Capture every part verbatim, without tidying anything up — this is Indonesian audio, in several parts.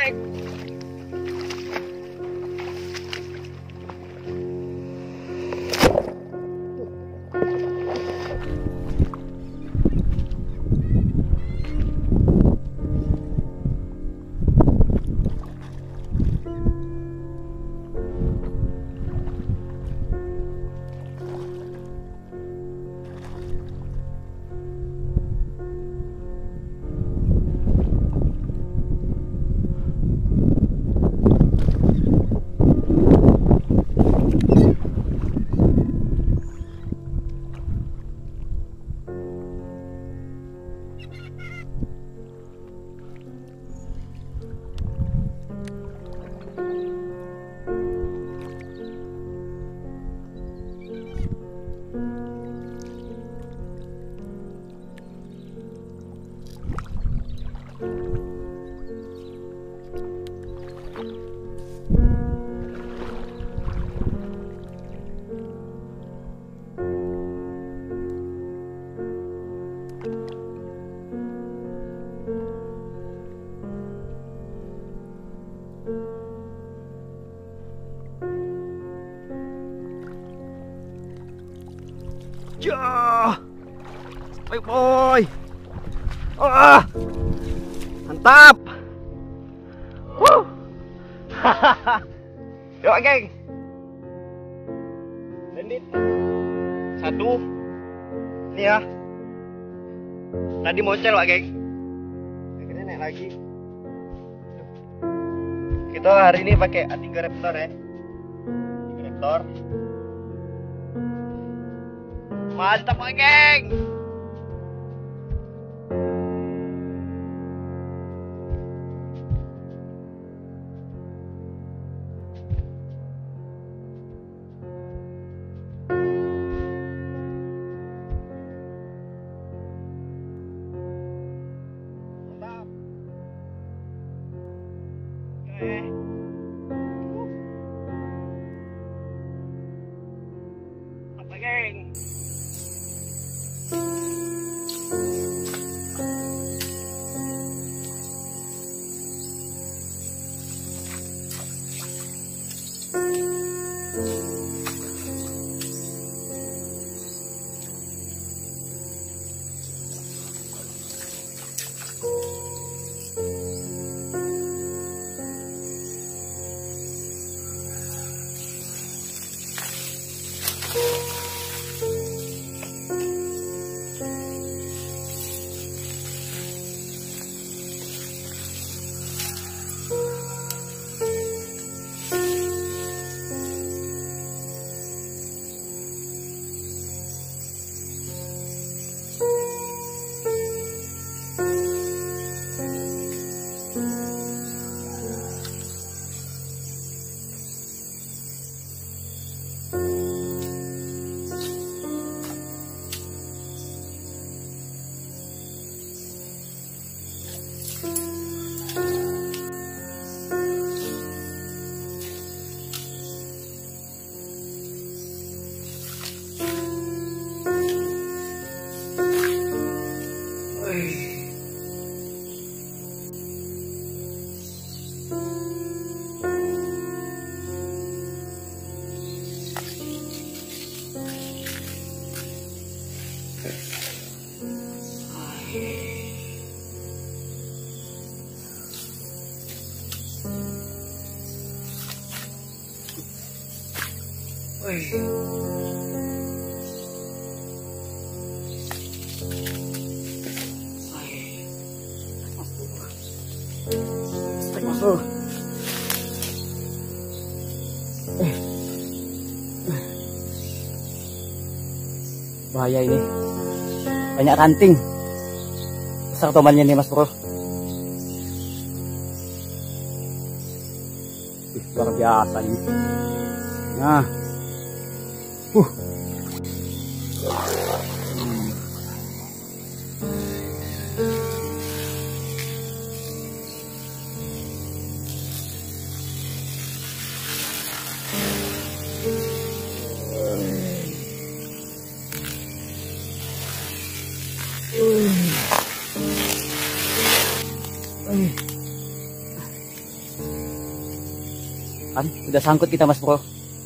geng. Ya, baik boy. Ah, mantap. Wuh. Yuk geng. Landit. Satu. Nih ya. Tadi moncel Pak geng. Akhirnya naik lagi. Kita hari ini pakai A tiga Raptor ya. A tiga Raptor. Mantap Pak geng. Mantap. Oke. Apa geng? Wih. Stek masuk. Bahaya ini. Banyak ranting. Besar tomannya nih Mas Bro. Ih, luar biasa ini. Nah. Uh. Kan sudah sangkut kita Mas Bro.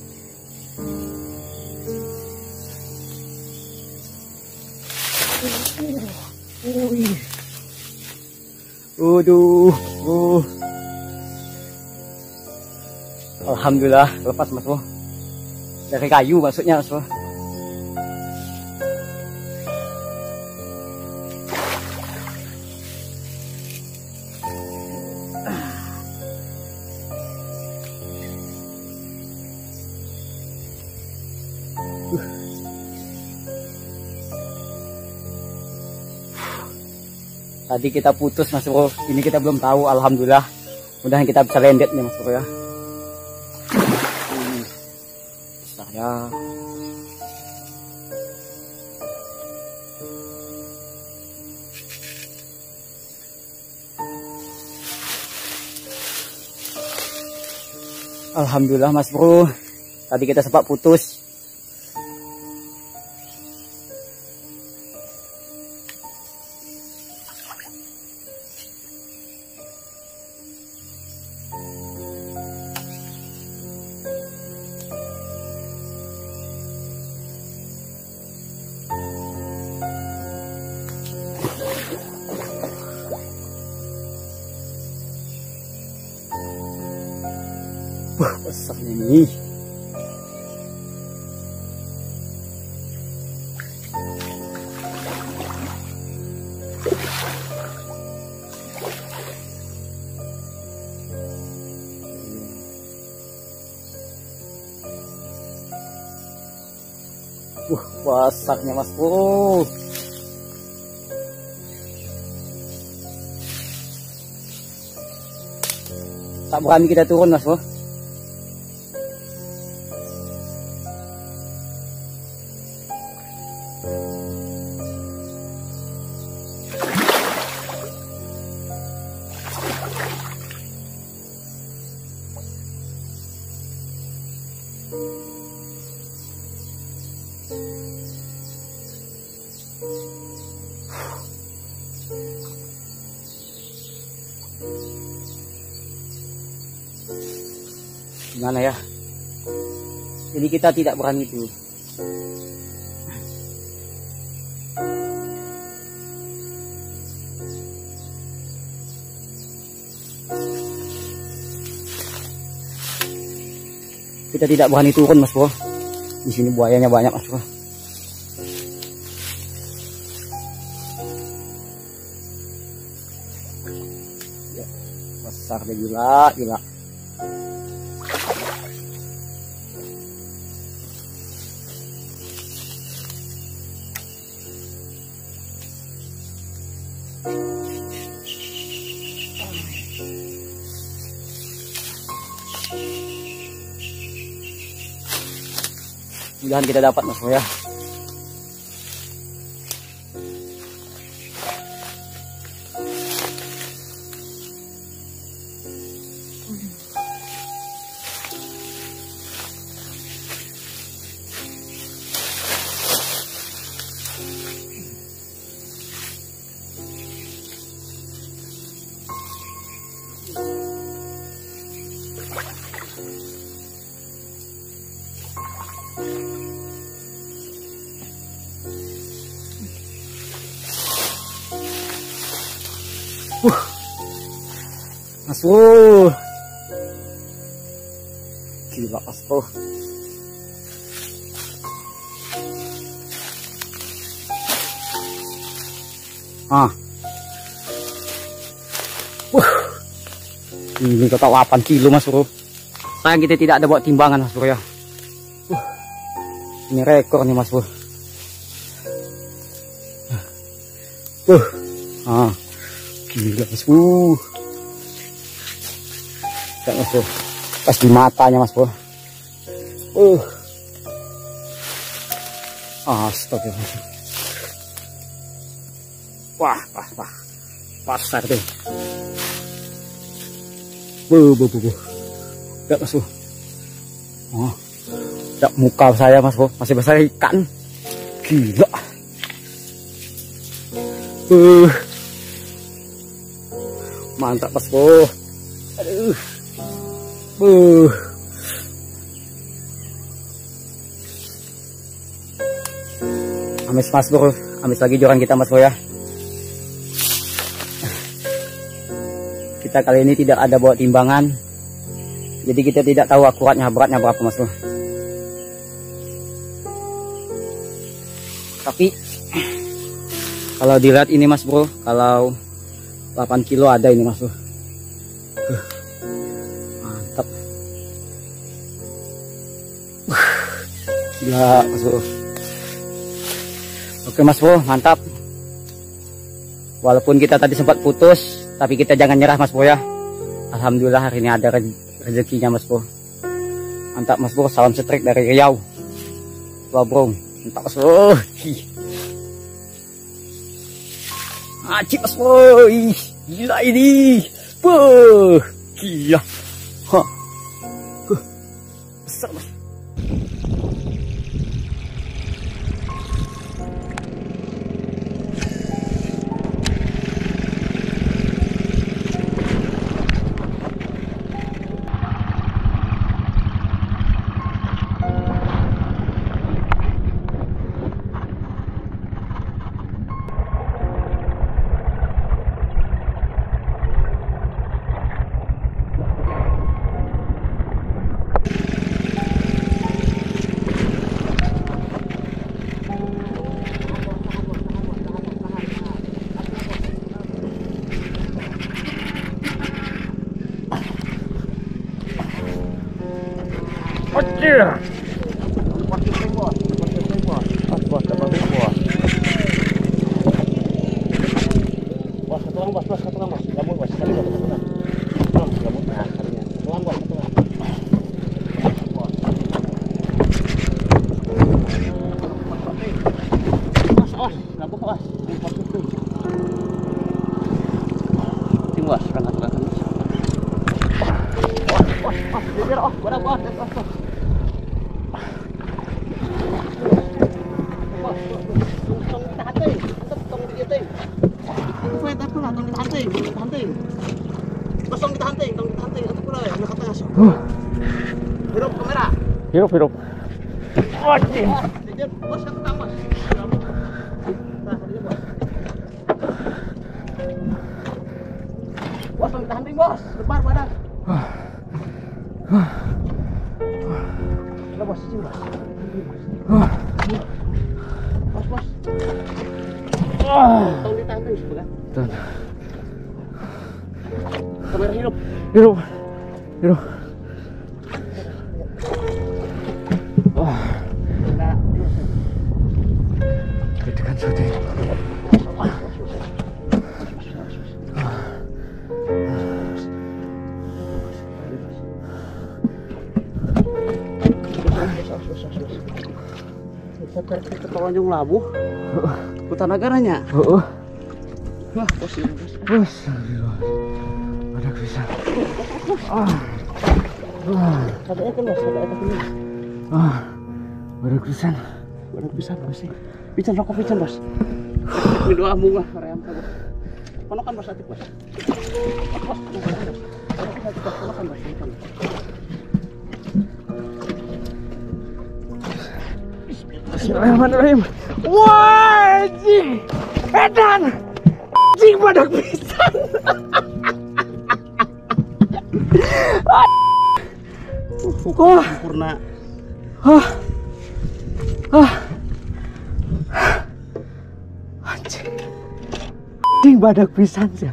Waduh, uh. Alhamdulillah lepas Mas Bro. Dari kayu maksudnya Mas Bro. Tadi kita putus Mas Bro, ini kita belum tahu. Alhamdulillah, mudah-mudahan kita bisa landet nih Mas Bro ya. Hmm, saya Alhamdulillah Mas Bro, tadi kita sempat putus. Wah, besarnya ini. Wah, besarnya Mas Bro. Tak berani kita turun Mas Bro. Gimana ya? Jadi kita tidak berani dulu. Kita tidak berani turun Mas Bro. Di sini buayanya banyak Mas Bro. Ya, besar deh, gila, gila. Mudahan kita dapat Mas Bro ya. Uh, Mas Bro, gila Mas Bro. Ah, uh, ini kata delapan kilo Mas Bro. Sayang kita tidak ada bawa timbangan Mas Bro ya. Uh, ini rekor nih Mas Bro. Uh, ah. Gila Mas Bro. Lihat Mas Bro, pas di matanya Mas Bro. Uh. Astaga. Wah, wah, wah. Pasar deh. Bu, bu, bu, bu. Lihat Mas Bro. Oh. Lihat muka saya Mas Bro, masih besar ikan. Gila. Uh. Mantap Mas Bro. Aduh. Buh. Amis Mas Bro, amis lagi joran kita Mas Bro ya. Kita kali ini tidak ada bawa timbangan, jadi kita tidak tahu akuratnya beratnya berapa Mas Bro. Tapi kalau dilihat ini Mas Bro, kalau delapan kilo ada ini Mas Bro. Uh, mantap. Uh, gila Mas Bro. Oke Mas Bro, mantap. Walaupun kita tadi sempat putus, tapi kita jangan nyerah Mas Bro ya. Alhamdulillah hari ini ada rezekinya Mas Bro. Mantap Mas Bro, salam setrik dari Riau. Wah Bro, mantap Mas Bro. Acik Mas Bro, ih, gila ini. Puh, gila. Hah. Huh. Besar Mas. Anjir. Hirup, hirup. Wajib. Bos, tahan ring bos, lebar badan. Lah bos, sini bos. Bos, bos. Tolong ditahan ring sebelah. Tahan. Kamera hirup. Hirup. Hirup. Kita Tanjung Labu, Hutan Nagaranya. Heeh. Wah, bos ini bos. Bos, ada bisa. Ah. Wah, ada kan bos, ada apa ini? Ah, ada pisan. Ada pisan bos sih. Pisan rokok pisan bos. Ini doa bunga ream bos. Ponokan bos atik bos. Bos, ponokan bos. Bismillahirrahmanirrahim. Wah, anjing. Edan. Anjing badak pisan. Wah, sempurna. Hah. Hah. Anjing. Anjing badak pisan sih.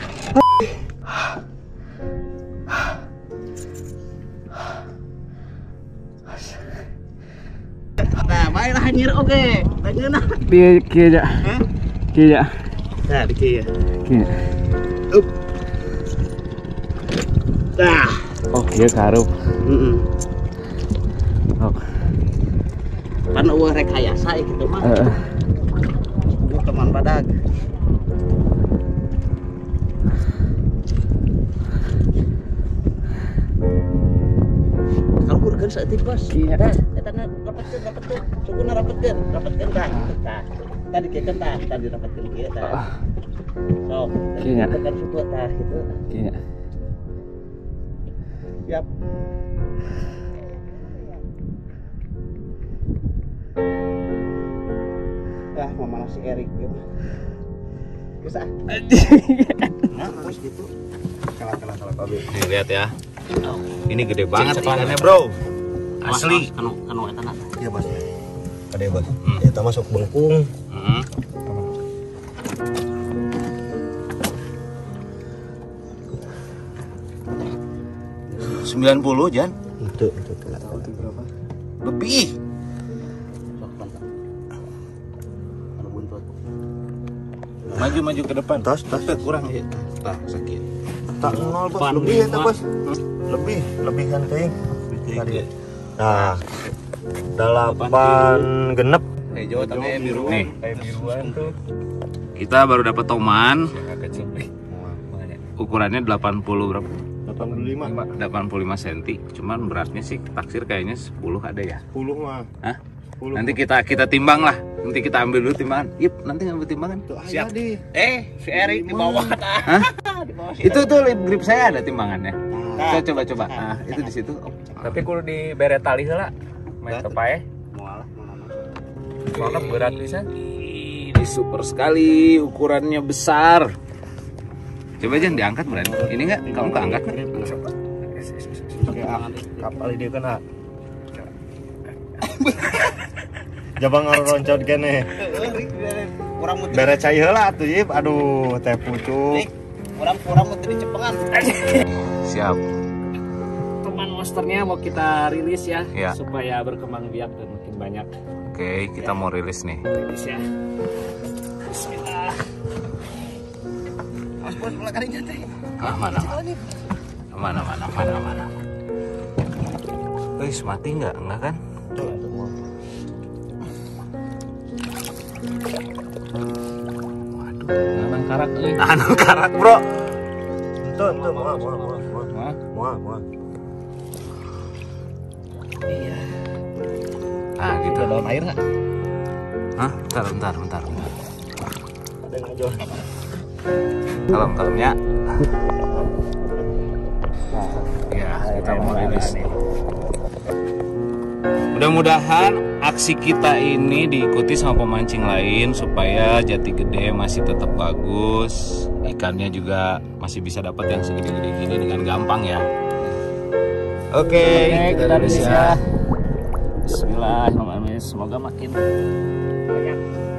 Baiklah hanyir oke. Tanya Dia kia Hah? Kia. Nah, di kia. Kia. Up. Dah. Oh, kia karup. Heeh. Oh. Kan eueuh rekayasa kitu mah. Heeh. Uh. Teman badag. Kalau urgen saeutik bos. Iya. Eta rapatkeun rapatkeun. Sukuna rapatkeun, rapatkeun tah. Tah. Tadi kekeun tah, tadi rapatkeun kieu tah. Sok, kieu tekan suku tah gitu. Kieu. Siap. mama si Erik ya. Bisa. Nah, harus gitu. Kalah-kalah kalau Pak. Nih lihat ya. Ini gede banget ikannya, Bro. Asli. Kanu kanu eta na. Iya, Bos. Ada ya, Bos. Eta masuk bengkung. Heeh. sembilan puluh, Jan. Itu, itu, itu. Itu berapa? Lebih. Sok mantap. Anu buntut. Maju-maju ke depan. Tas, tas, Tuh, kurang. Tah, sakit. tak nol, Bos. Pan Lebih eta, lima. Bos. Lebih, lebih kan teuing. Tadi. Nah, delapan genep. Hijau tapi biru. Nih, kayak biruan tuh. Kita baru dapat toman. Ukurannya delapan puluh berapa? delapan puluh lima. delapan puluh lima sentimeter. Cuman beratnya sih taksir kayaknya sepuluh ada ya. sepuluh mah. Hah? sepuluh. Nanti kita kita timbang lah. Nanti kita ambil dulu timbangan. Yip, nanti ngambil timbangan. Siap di. Eh, si Erik di bawah. Hah? Di bawah si Itu tuh lip grip saya ada timbangannya. Nah. Saya coba-coba. Nah, itu di situ. Oh. Tapi kudu di beret tali heula. Main kepae. Mualah, mana. Soalnya berat bisa. Ini super sekali, ukurannya besar. Coba aja diangkat berani. Ini enggak? Kamu keangkat nggak? Kapal dia kena. Jabang roncot kene. Kurang muter. Bere cai heula atuh, Yip. Aduh, teh pucuk. Kurang kurang muter di cepengan. Siap. Teman monsternya mau kita rilis ya, Ya. supaya berkembang biak dan makin banyak. Oke, kita mau rilis nih. Rilis ya. Bismillah. Mas bos mulai karinya teh. Ah, mana, mana, mana, mana, mana, mana. Wih, mati nggak? Enggak kan? Waduh, Nanang karat euy. anu karat bro. Ente, ente, moal, moal, moal, moal. Hah? Moal, moal. Nah, gitu. Ada daun air nggak? Hah? Bentar, bentar, bentar. Ada yang ngajol. Kalem, kalem ya. Ya, kita mau rilis nih. Mudah-mudahan aksi kita ini diikuti sama pemancing lain supaya jati gede masih tetap bagus, ikannya juga masih bisa dapat yang segede-gede gini dengan gampang ya. Oke, Oke, kita rilis rilis ya. Bismillahirrahmanirrahim. Semoga makin banyak.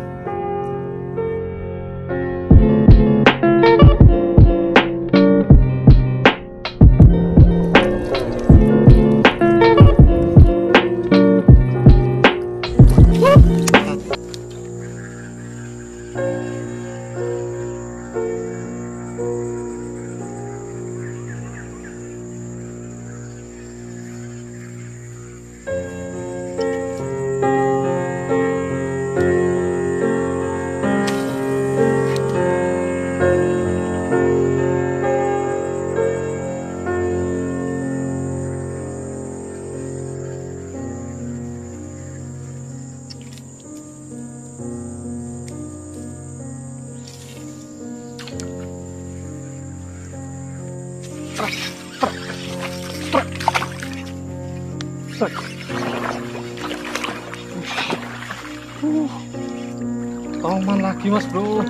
Toman lagi mas bro.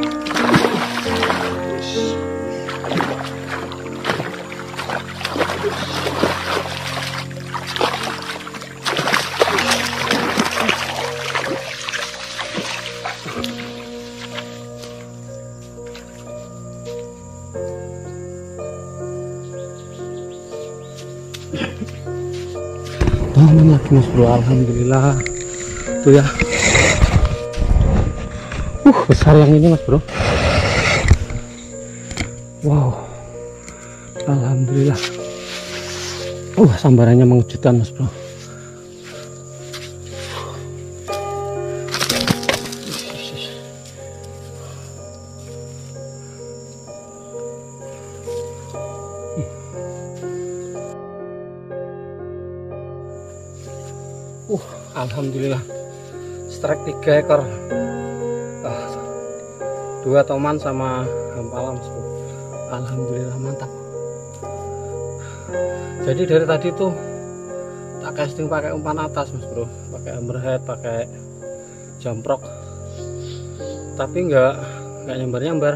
Toman lagi mas bro, alhamdulillah. Tuh ya. Uh, besar yang ini mas bro. Wow. Alhamdulillah. Uh, sambarannya mengejutkan mas bro. Uh, alhamdulillah. Strike tiga ekor. Ah, dua toman sama hampalam mas bro. Alhamdulillah mantap. Jadi dari tadi tuh tak casting pakai umpan atas mas bro, pakai hammerhead, pakai jamprok. tapi nggak nggak nyambar-nyambar.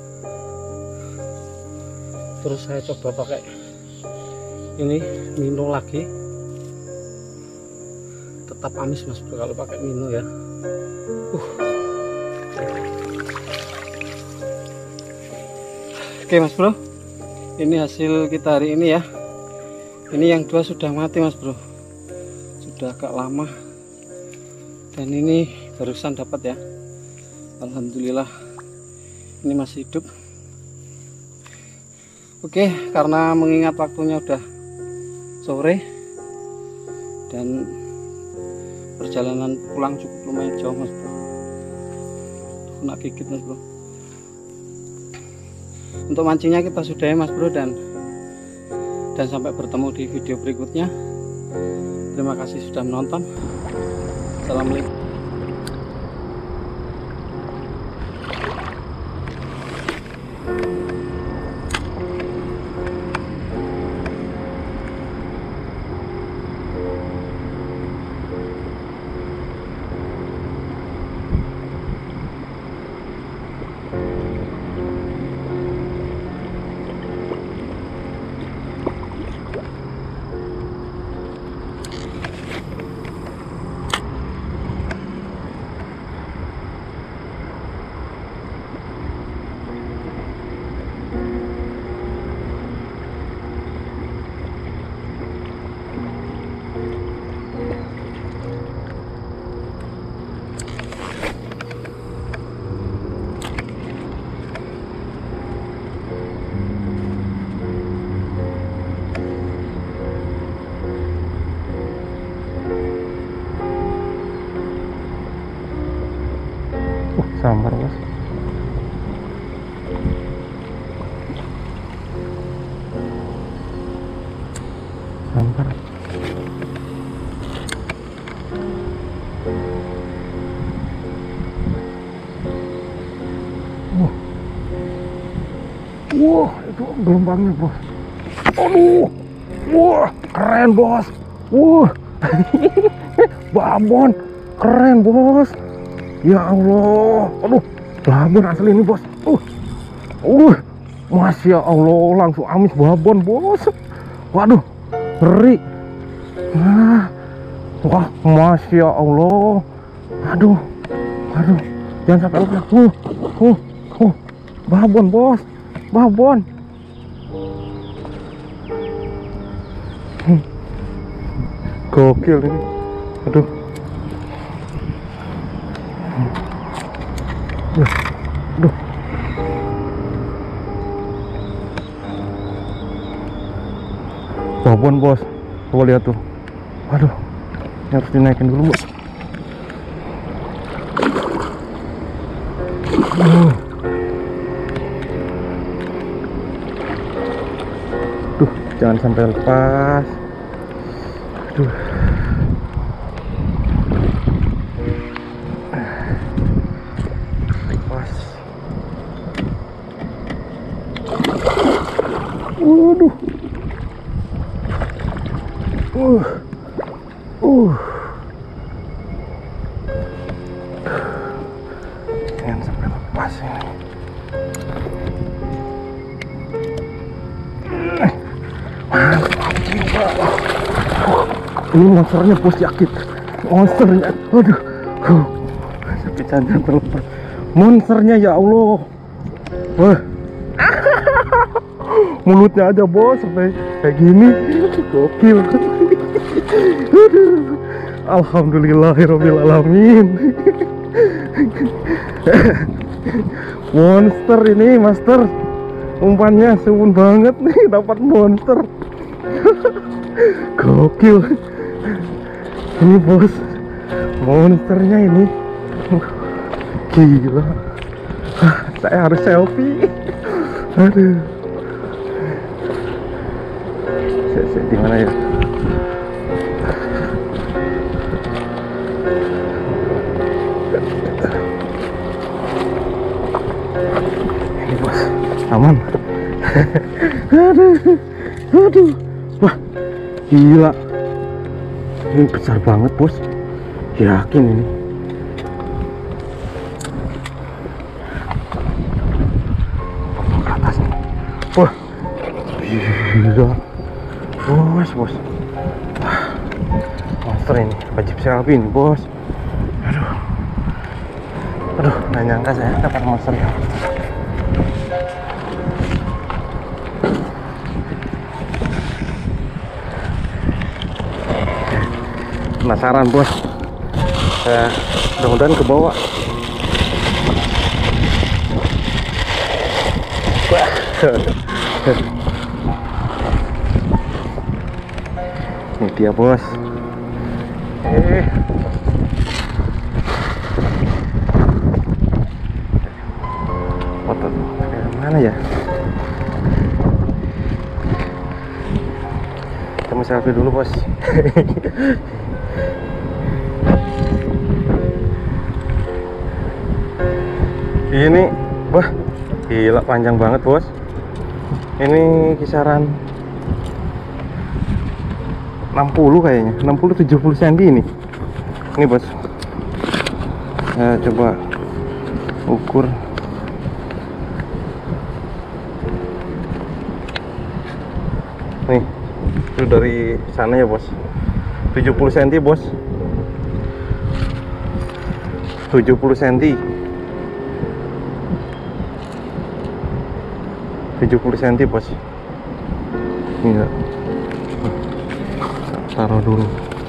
Terus saya coba pakai ini Mino lagi, tetap amis mas bro kalau pakai Mino ya. uh. Oke mas bro, ini hasil kita hari ini ya. Ini yang dua sudah mati mas bro, sudah agak lama, dan ini barusan dapat ya. Alhamdulillah ini masih hidup. Oke, karena mengingat waktunya udah sore dan perjalanan pulang cukup lumayan jauh mas bro, kena gigit mas bro. Untuk mancingnya kita sudahi mas bro, dan dan sampai bertemu di video berikutnya. Terima kasih sudah menonton. Assalamualaikum. Sambar mas. Sambar. Wah, wah itu gelombangnya bos. Aduh, wah keren bos. Wah, babon keren bos. Ya Allah, aduh, babon asli ini bos. Uh, uh, masya Allah, langsung amis babon bos. Waduh, ngeri. Nah, wah, masya Allah. Aduh, aduh, jangan sampai lupa. Uh, uh, uh, babon bos, babon. Hmm. Gokil ini. Aduh. Aduh. Babon bos, coba lihat tuh. Waduh, ini harus dinaikin dulu bos. Uh. Duh, jangan sampai lepas. Aduh. Waduh. Uh. Uh. Jangan sampai lepas ini. Eh. Mantap juga. Oh, ini monsternya bos, yakin. Monsternya. Aduh. Uh. Sampai jangan terlepas. Monsternya ya Allah. Wah. Mulutnya aja bos sampai kayak gini, gokil. Alhamdulillahirobbilalamin. Monster ini master, umpannya suun banget nih, dapat monster. Gokil ini bos, monsternya ini gila. Saya harus selfie. Aduh. Di mana ya? Ini bos, aman. Aduh, aduh, wah, gila. Ini besar banget bos, yakin ini. Wah, gila. Bos, bos. Monster ini, wajib selfie nih, bos. Aduh. Aduh, nggak nyangka saya dapat monster ya. Penasaran, bos. Saya mudah-mudahan ke bawah. Ini dia, bos. Eh. Foto mana ya? Kita mau selfie dulu, bos. Ini, wah, gila panjang banget, bos. Ini kisaran enam puluh kayaknya, enam puluh tujuh puluh sentimeter ini. Ini, bos. Saya coba ukur. Nih, itu dari sana ya, bos. tujuh puluh sentimeter, bos. tujuh puluh sentimeter. tujuh puluh sentimeter, bos. Ini taruh dulu.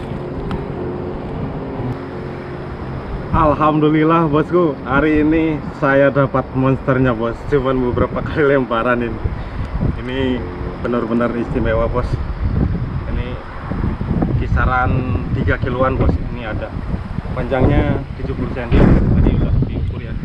Alhamdulillah, bosku, hari ini saya dapat monsternya, bos. Cuman beberapa kali lemparan ini. Ini benar-benar istimewa, bos. Ini kisaran tiga kiloan, bos. Ini ada panjangnya tujuh puluh sentimeter. Tadi udah diukur ya.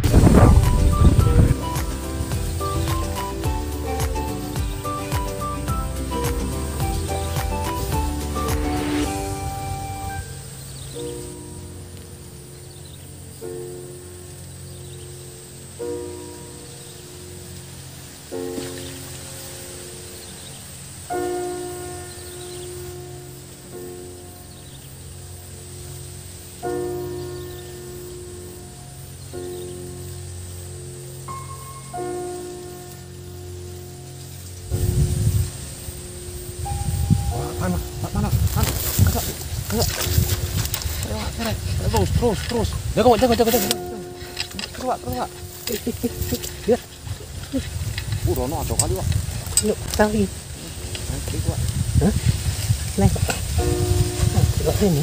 Mana? Mana? Mana? Kagak. Kagak. Terus, terus, terus. Jaga, jaga, jaga, jaga. Keluar, keluar. Lihat. Uh, Rono ada kali, Pak. Yuk, kali. Nanti, Pak. Hah? Nah. Nah, sini.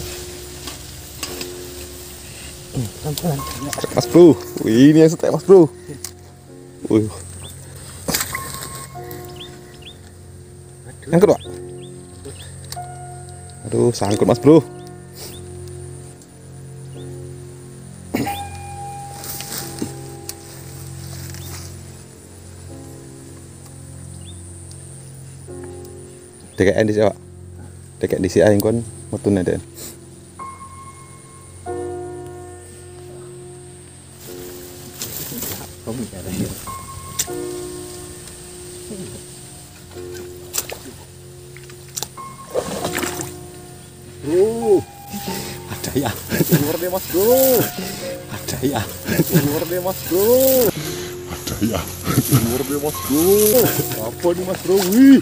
Ini, pelan-pelan. Mas bro, wih, ini yang setek, mas bro. Wih. Yang kedua. Aduh, sangkut, mas bro. Dekek di sini, Pak. Dekek di sini kon metune den. Bro, Ada ya. keluar deh, mas bro. Ada ya. Keluar deh, mas bro. Ada ya. Keluar deh, mas bro. Apa nih, mas bro? Wih.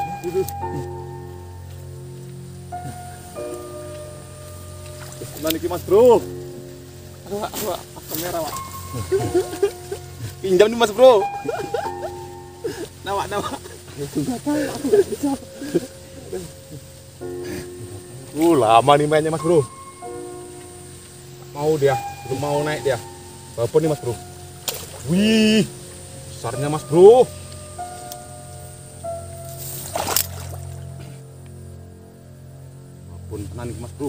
Mana nih, mas bro? Aduh, aduh, kamera, Pak. Pinjam nih, mas bro. Nawa, nawa. Uh, lama nih mainnya, mas bro. Mau dia, belum mau naik dia. Apa nih, mas bro? Wih, besarnya, mas bro. Ampun, tenang nih, mas bro.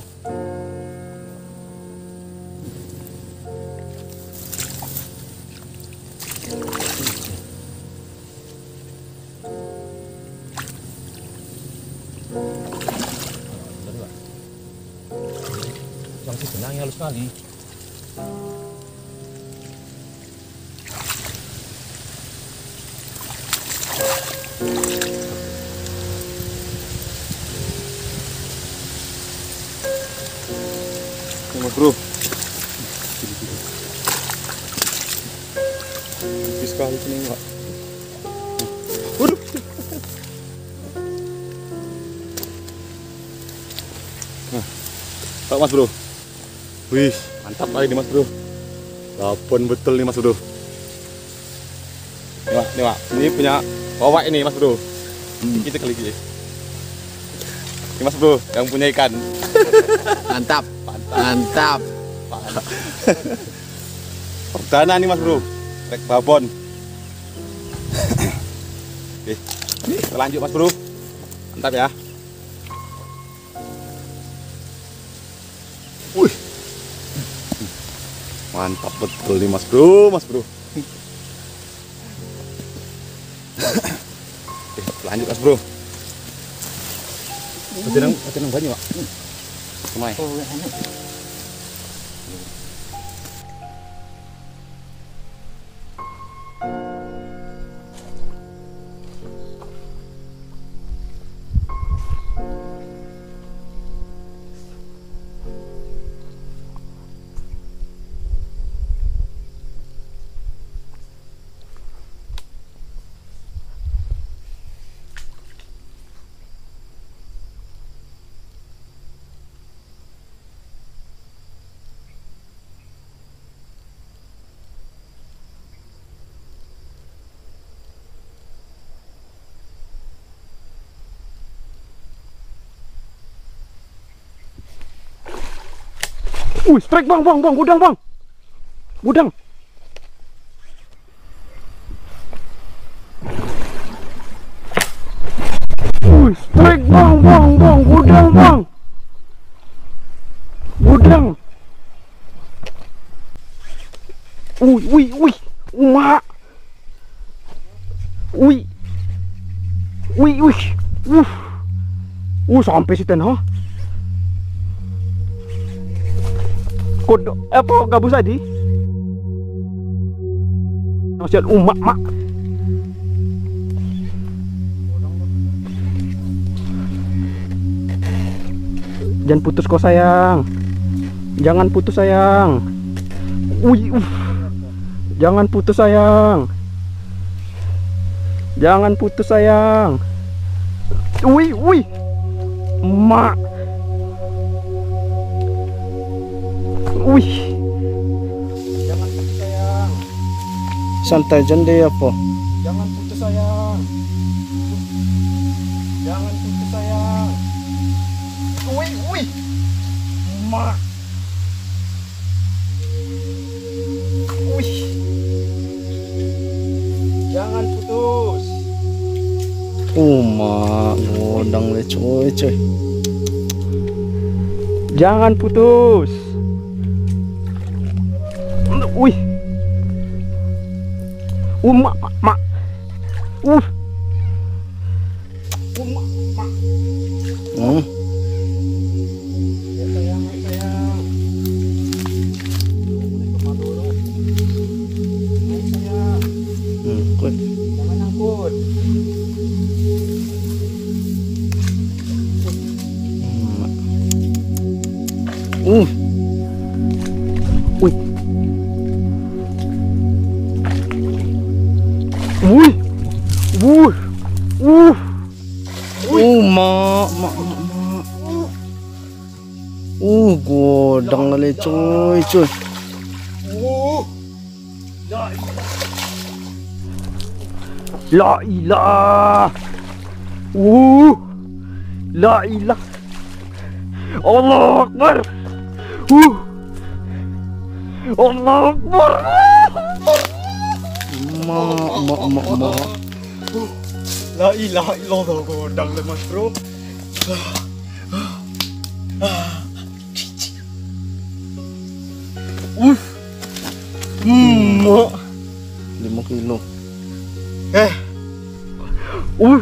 Yang si benangnya halus sekali. Mas bro. Tipis sekali sini, Pak. Waduh. Pak Mas Bro. Wih, mantap kali ini Mas Bro. Babon betul nih Mas Bro. Nih Pak, nih Pak. Ini punya Wawak ini Mas Bro. Hmm. Kita kali ini. Ini Mas Bro yang punya ikan. Mantap. Mantap. Mantap. Perdana nih Mas Bro. Trek babon. Oke. Kita lanjut Mas Bro. Mantap ya. Wih. Mantap betul nih Mas Bro, Mas Bro. Oke, lanjut Mas Bro. Patenang, patenang banyak, Pak. Kemai. Wih, strike bang, bang, bang, gudang bang, gudang. Wih, strike bang, bang, bang, gudang bang, gudang. Wih, wih, wih, umak. Wih, wih, wih, uh, uh, sampai si tenho. Kodok apa gabus tadi? Masih umak mak. Jangan putus kok sayang. Jangan putus sayang. Wih, uh. Jangan putus sayang. Jangan putus sayang. Wih, wih. Mak. Wih, jangan putus sayang. Santai jande apa? Jangan putus sayang. Jangan putus sayang. Wih, wih, mak. Wih, jangan putus. Oh mak, ngodang le coy coy. Jangan putus. Wih, uh, mak, mak, mak, uh, uh, mak, mak, hmm. Ya sayang, ya sayang, ya sayang, hmm, kut, jangan nyangkut, hmm. uh, wih. Wih, wuh, wuh, uh, mak, mak, mak, mak, uh, godang kali coy, coy, uh, la ilah, uh, la ilah, Allah Akbar, uh, Allah Akbar. Mak, mak, mak, mak. La ilaha illallah, godang le Mas Bro. Uh. Mak. lima kilo. Eh. Uh.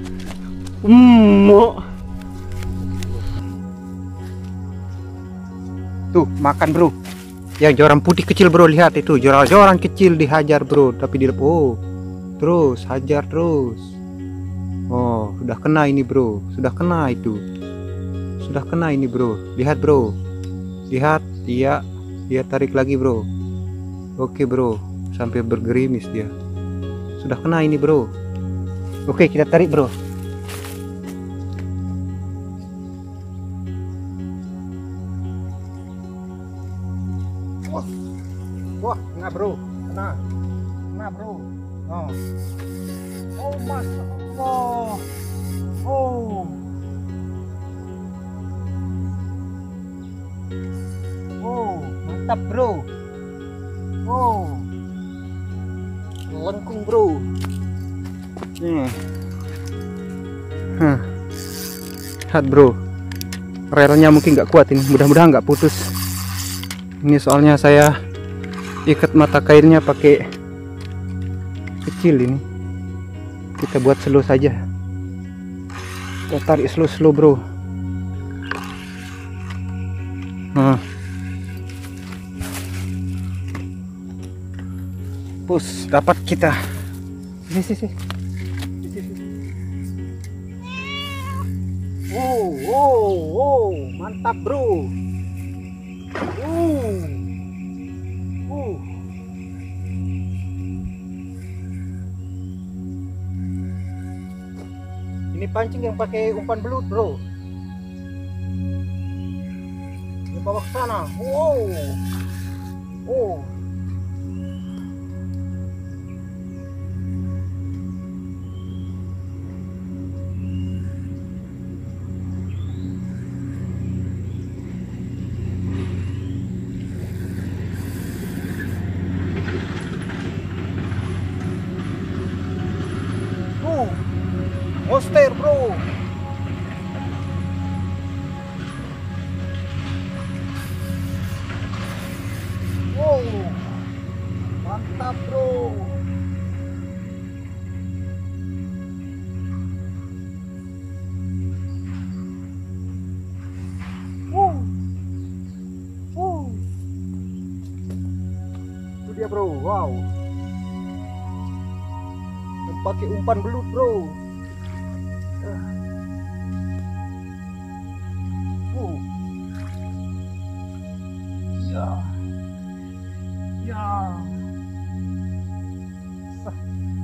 Mak. Tuh, makan Bro. Yang joran putih kecil Bro, lihat itu joran-joran kecil dihajar Bro, tapi di oh terus hajar terus. Oh, sudah kena ini Bro, sudah kena itu, sudah kena ini Bro. Lihat Bro, lihat, iya, dia tarik lagi Bro. Oke Bro, sampai bergerimis dia. Sudah kena ini Bro. Oke, kita tarik Bro. bro, kena, kena bro. Oh, oh masya Allah. Oh, oh mantap bro. Oh, lengkung bro. Hmm. Huh. Lihat bro, relnya mungkin nggak kuat ini, mudah-mudahan nggak putus. Ini soalnya saya ikat mata kairnya pakai kecil ini. Kita buat slow saja. Kita tarik slow-slow bro. Nah. Push, dapat kita. Sini sini. Oh, oh, oh, mantap bro. Uh, uh. Ini pancing yang pakai umpan belut bro. Ini bawa ke sana. Wow. Oh. Monster bro. Wow, mantap bro. Wow, wow, itu dia bro. Wow, pakai umpan belut bro. Oh. Ya. Ya. Sah.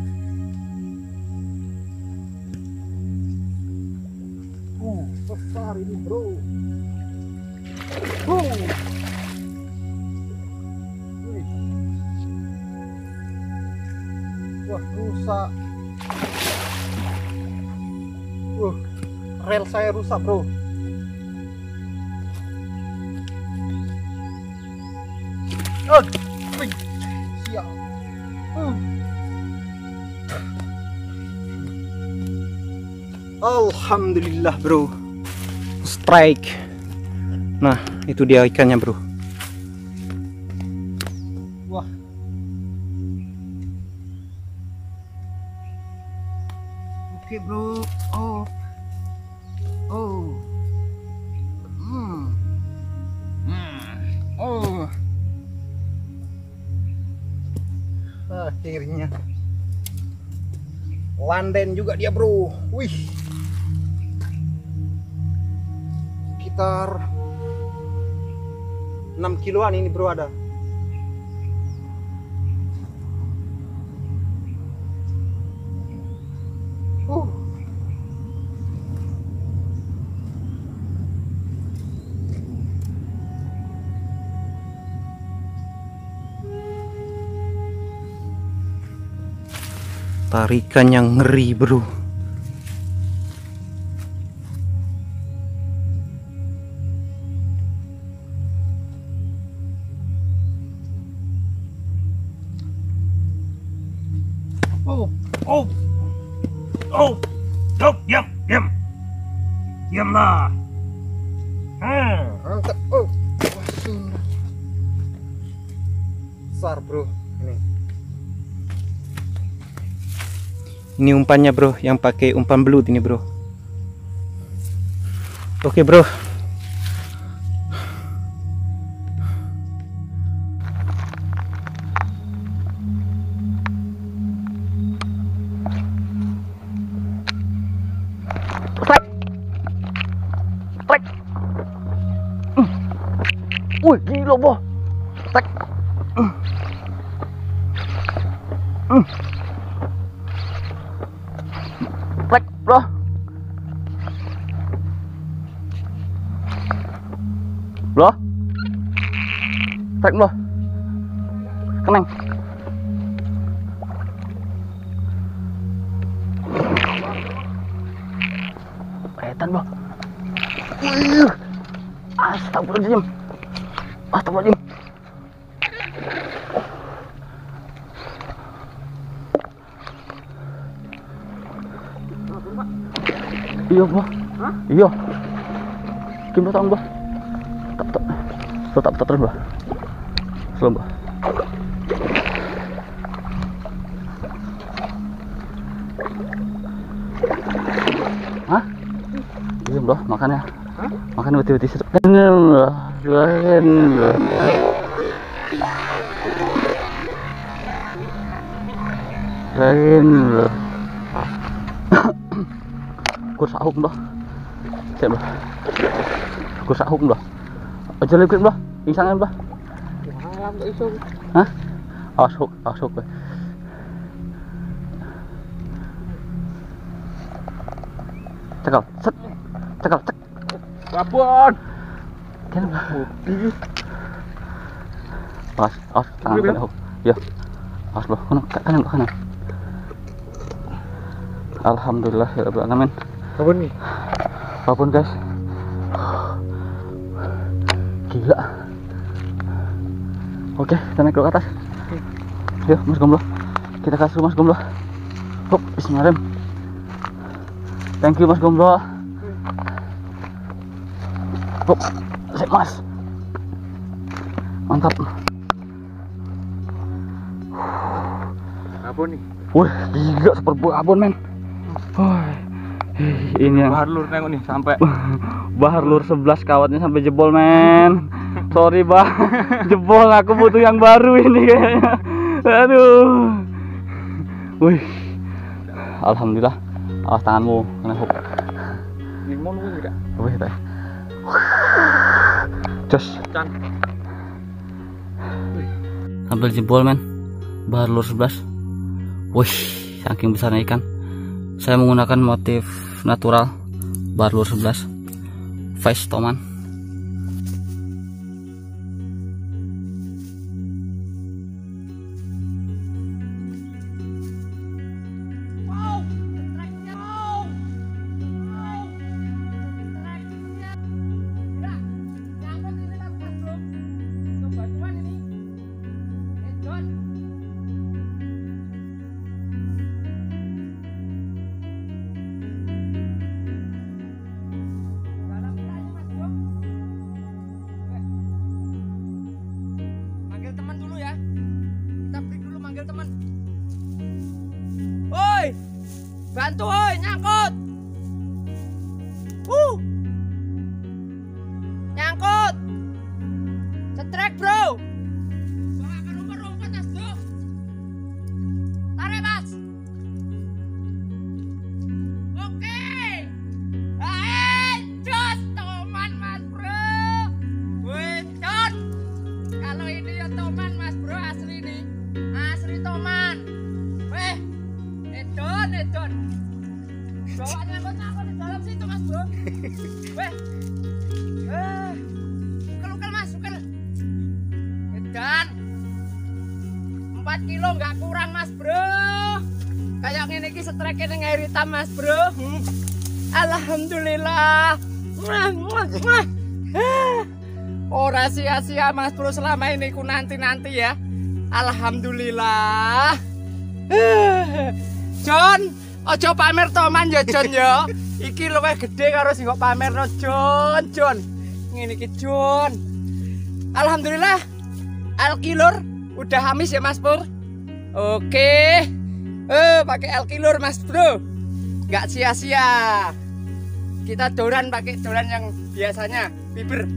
Oh, besar ini bro. Oh. Wih. Wah, rusak. Wah, rel saya rusak bro. Oh, wih, siap. Uh. Alhamdulillah bro, strike. Nah, itu dia ikannya bro. Wah. Oke bro. Oh. Oh. Hmm. Hmm. Oh. Akhirnya landen juga dia bro. Wih, sekitar enam kiloan ini bro ada. Uh. Tarikan yang ngeri bro. Oh, oh, oh, oh, diam, diam, diamlah. Hmm, angkat, oh, besar bro ini. Ini umpannya bro, yang pakai umpan belut ini bro. Oke bro. Wih gila boh. Tek. Tek bro. Bro. Tek bro. keneng. Etan, Bro. Wih. Astagfirullahaladzim. Astagfirullahaladzim. Iya, Bro. Hah? Iya. Gimana tahun, Bro? Tak, tak. Tetap, tetap terus, Bro. Selalu, Bro. Hah? Iya, Bro, makannya. Hah? Makan betul-betul sedap. Lain. Kur sahuk, Bro. Siap, Bro. Kur sahuk, Bro. Aja lebih, Bro. Ingsangan, Bro. Hah? Awas hook, awas hook. Cekal, set. Cekal, cek. Babon. Kan, Bro. Awas, awas, tangan kena hook. Ya. Awas, Bro. Kanan, kanan, kanan. Alhamdulillah ya Rabbil alamin. Babon nih. Babon, guys. Gila. Oke, kita naik ke atas. Yuk, Mas Gomblo. Kita kasih Mas Gomblo. Hop, bismillahirrahmanirrahim. Thank you, Mas Gomblo. Hop, sip, Mas. Mantap. Babon nih. Wih, gila super babon, men. Wih, ini yang Bahar lur tengok nih sampai Bahar lur sebelas kawatnya sampai jebol, men. Sorry, Bah. Jebol, aku butuh yang baru ini kayaknya. Aduh. Wih. Alhamdulillah. Awas tanganmu kena hook. limon lu enggak? Wih, teh. Jos. Can. Hampir jebol, men. Bahar lur sebelas. Wih, saking besarnya ikan. Saya menggunakan motif natural bahar lur sebelas. Face toman. Bantu, oi, nyangkut. Uh. Nyangkut. Cetrek, Bro. Bawa ke rumput-rumput, Mas, Bro. Tarik, Mas. Oke. Hai, jos toman, Mas, Bro. Wih, John. Kalau ini ya toman, Mas, Bro, asli ini. Asli toman. Weh. Edon, edon. Bawa nyangkut-nyangkut di dalam situ, Mas, Bro. Weh. Eh. Ukel-ukel, Mas, ukel. Edan. empat kilo nggak kurang, Mas, Bro. Kayak ngene iki strike ning air hitam, Mas, Bro. Hmm. Alhamdulillah. Mwah, mwah, mwah. Eh. Ora sia-sia, Mas, Bro, selama ini ku nanti-nanti ya. Alhamdulillah. Eh. John, ojo pamer toman ya, John ya. Iki luwih gede karo sing kok pamerno, John. John. Ngene iki, John. Alhamdulillah. Alkilur udah habis ya, Mas Pur. Oke. Eh, pakai alkilur, Mas Bro. Enggak sia-sia. Kita doran pakai doran yang biasanya, bibir.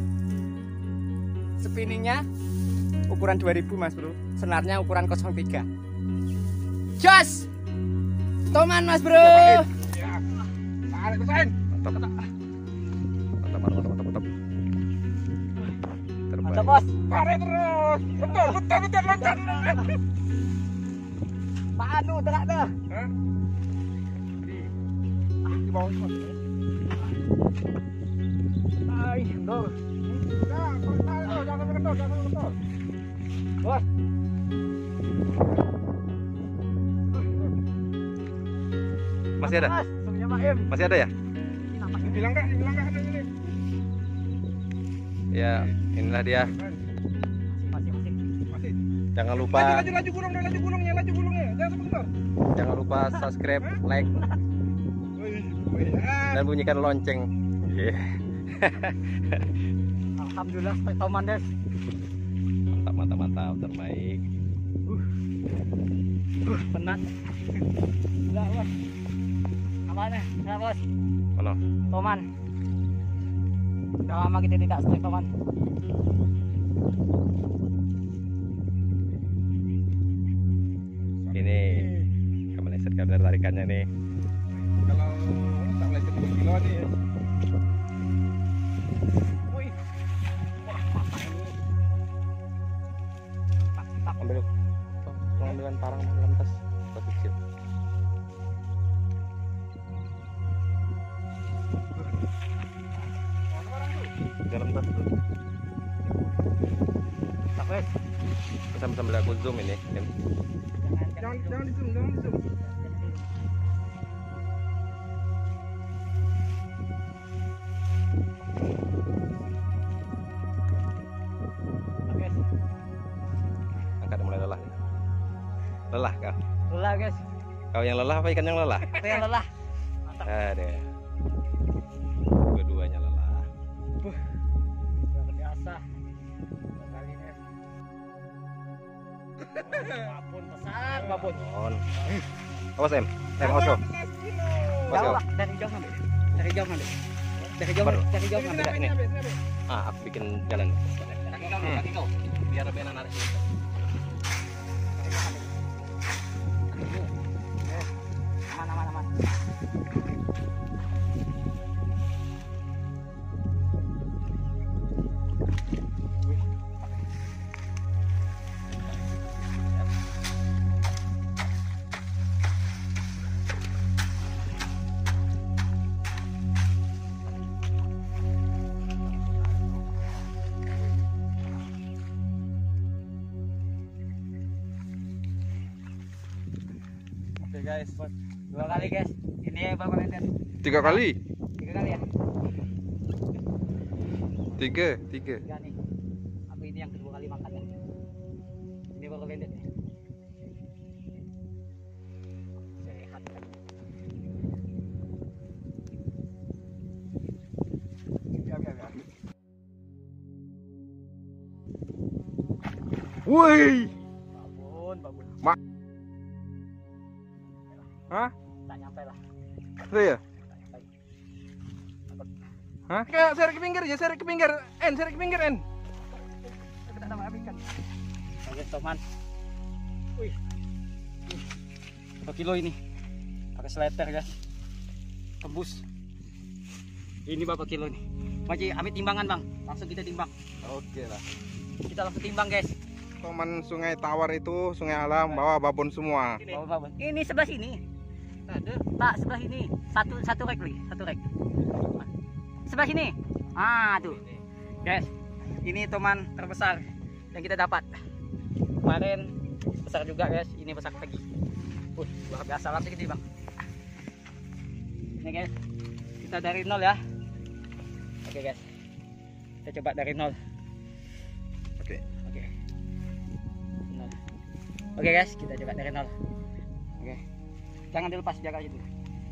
Spinningnya ukuran dua ribu, Mas Bro. Senarnya ukuran nol tiga. Jos. Toman, Mas Bro. Ya. Tarik kesain. Mantap. Mantap, mantap, mantap, mantap. Mantap, Bos. Tarik terus. Betul, betul, betul, betul. Pak Anu terak dah. Hah? Di ah, di bawah Mas. Ai, ndor. Jangan, jangan, jangan, jangan, jangan. Bos. Masih ada? Zoomnya Pak Im. Masih ada ya? Bilang kak, bilang kak ada ini. Ya, inilah dia. Masih masih. Masih. Jangan lupa Laju, laju, laju gulung, laju gulungnya, laju gulungnya. Jangan sebentar. jangan lupa subscribe, like, Wih, wih, ah. dan bunyikan lonceng. Yeah. Alhamdulillah strike toman des. Mantap, mantap, mantap, terbaik. Penat. Enggak bos. Apanya? Enggak bos. Mana? Toman. Udah lama kita tidak strike toman. Ini kemeleset kadar tarikannya nih. Kalau tak meleset dua kilo nih ya. Wih. Wah, apa ini? Tak tak Ambil, tolong ambilkan parang dalam tas, tas kecil. Dalam tas tuh. tak wes. Sambil sambil aku zoom ini. Kan? Jangan, jangan di zoom, jangan di zoom. Angkat mulai lelah. Nih. Lelah kau. Lelah guys. Kau yang lelah apa ikan yang lelah? Aku yang lelah. Ada. Dua-duanya lelah. Luar biasa. Kali ini. Babon besar, babon. On. Awas em. Em awas kau. Awas Jauh kau. lah, dari jauh ngambil. Dari jauh ngambil. Dari jauh, Baru. dari jauh ngambil. Ini. Ah, aku bikin jalan. Kaki kau. Biar benar narik. Aman, aman, aman. Oke guys. Dua kali guys. Ini berapa meter? Tiga kali. Tiga kali ya? Tiga, tiga. Tiga nih. Aku ini yang kedua kali makan ya. Ini baru lendet nih. Sehat kan? Ya, ya, ya. Woi. Babon, babon. Ma- Hah? Tak nyampe lah. Iya. Tak nyampe. Hah? Kayak seret ke pinggir ya, seret ke pinggir. En, seret ke pinggir en. Aku tak dapat ikan. Oke, teman. Wih. Berapa kilo ini? Pakai seleter guys. Tembus. Ini berapa kilo nih? Maci, ambil timbangan bang. Langsung kita timbang. Oke lah. Kita langsung timbang guys. Toman Sungai Tawar itu sungai alam, bawa babon semua. Bawa babon. Ini sebelah sini. Ada. Tak sebelah sini. Satu satu rek lagi, satu rek. Sebelah sini. Ah tuh. Guys, ini toman terbesar yang kita dapat. Kemarin besar juga guys. Ini besar lagi. Uh, luar biasa langsung gitu bang. Ini guys, kita dari nol ya. Oke guys, kita coba dari nol. Oke. Oke. Nol. Oke guys, kita coba dari nol. Oke. Jangan dilepas, jaga itu.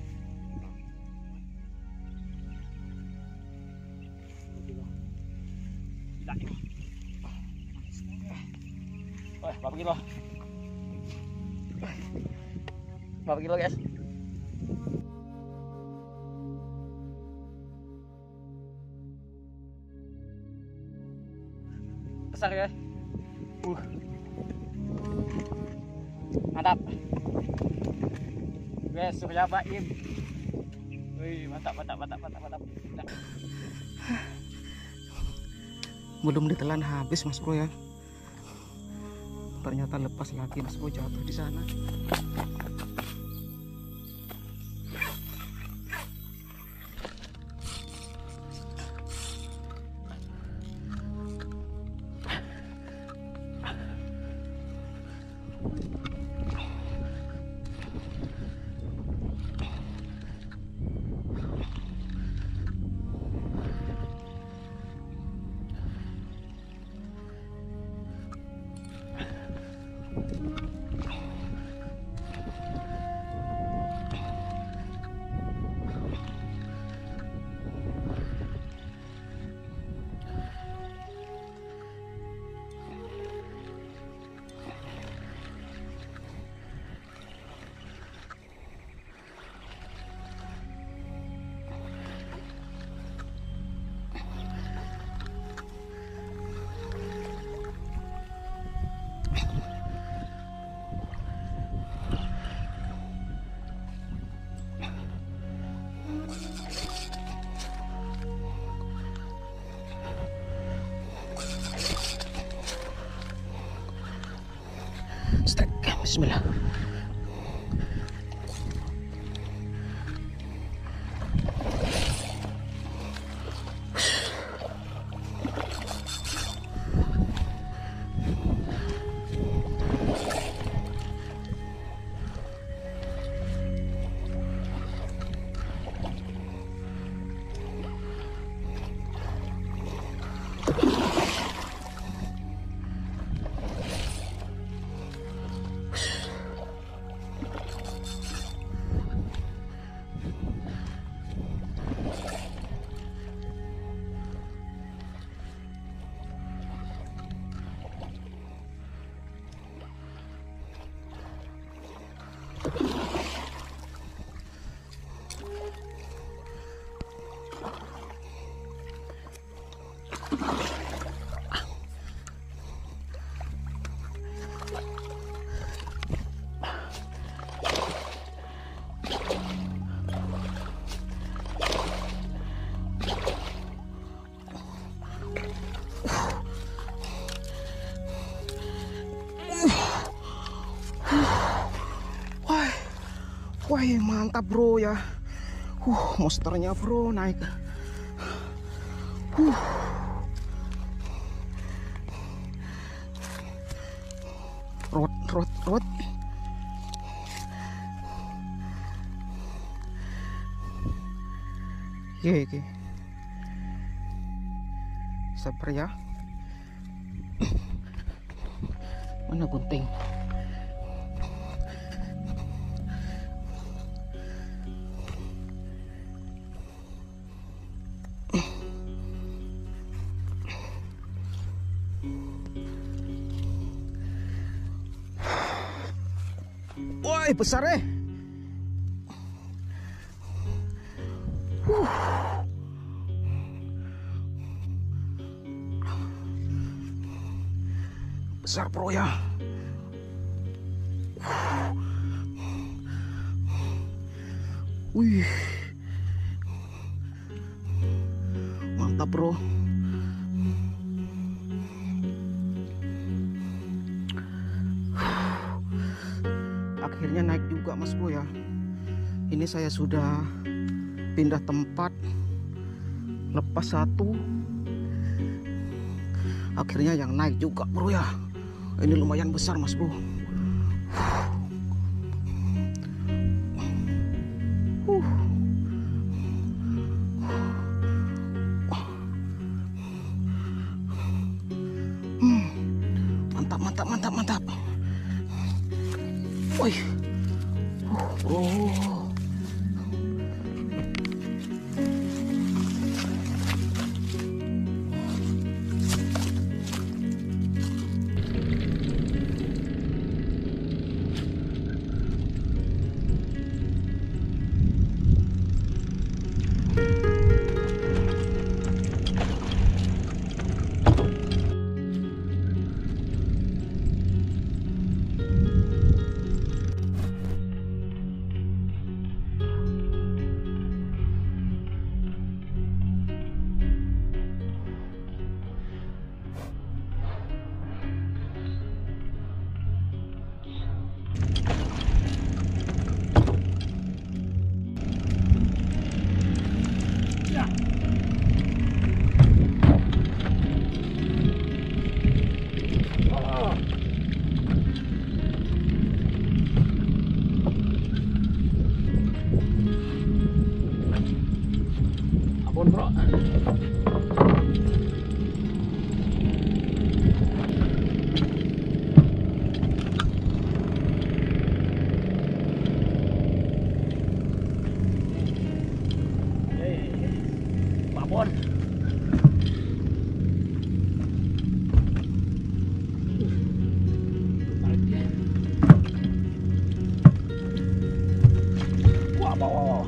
Gila ini. Oh, berapa kilo? Berapa kilo guys? Besar ya. Uh. Mantap. Guys, Surya Baim. Wih, mantap, mantap, mantap, mantap, mantap. Belum ditelan habis Mas Bro ya. Ternyata lepas lagi Mas Bro, jatuh di sana. Bismillah. Wah, mantap bro ya. Uh, monsternya bro naik. Uh. Rot, rot, rot. Ye, ye. Sabar ya. Mana gunting? Woi, besar eh. Uh. Besar bro ya. Wih. Mantap bro. Akhirnya naik juga mas bro ya. Ini saya sudah pindah tempat, lepas satu, akhirnya yang naik juga bro ya. Ini lumayan besar mas bro. uh. Hmm. Mantap mantap mantap mantap. Woi, uh, bro. Ampun bro. Babon. Wah, bawah.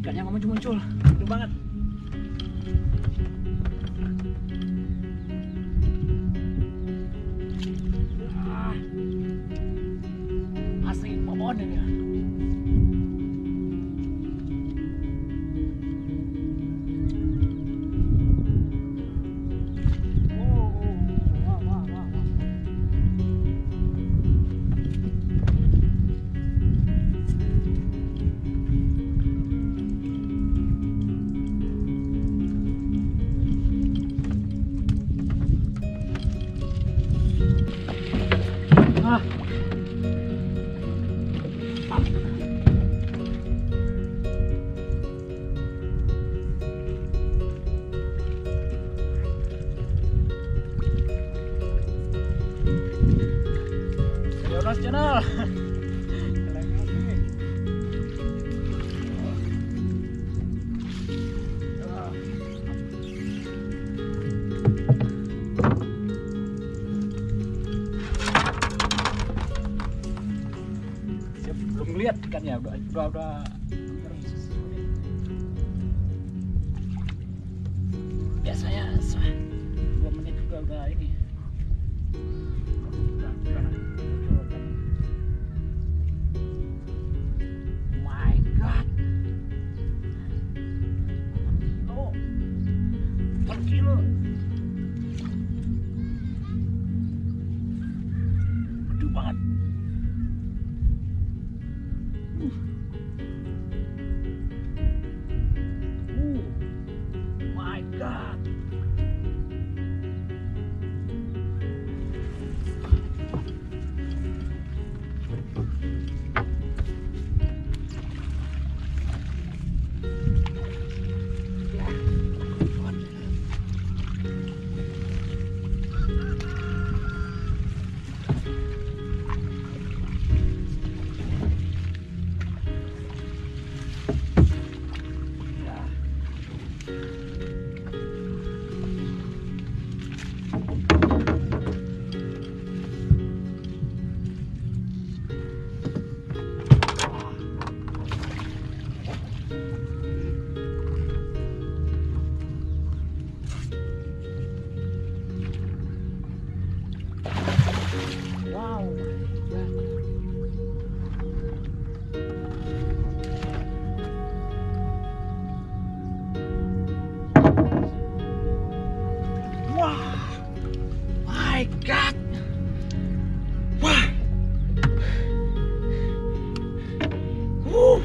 Ikannya nggak muncul-muncul. Gede banget. Asli pohon ini ya. Jonas channel. Siap, belum lihat ikannya, udah udah udah biasanya dua menit juga udah ini. Banget. Uh. Uh. My God. My God. Wah. Uh.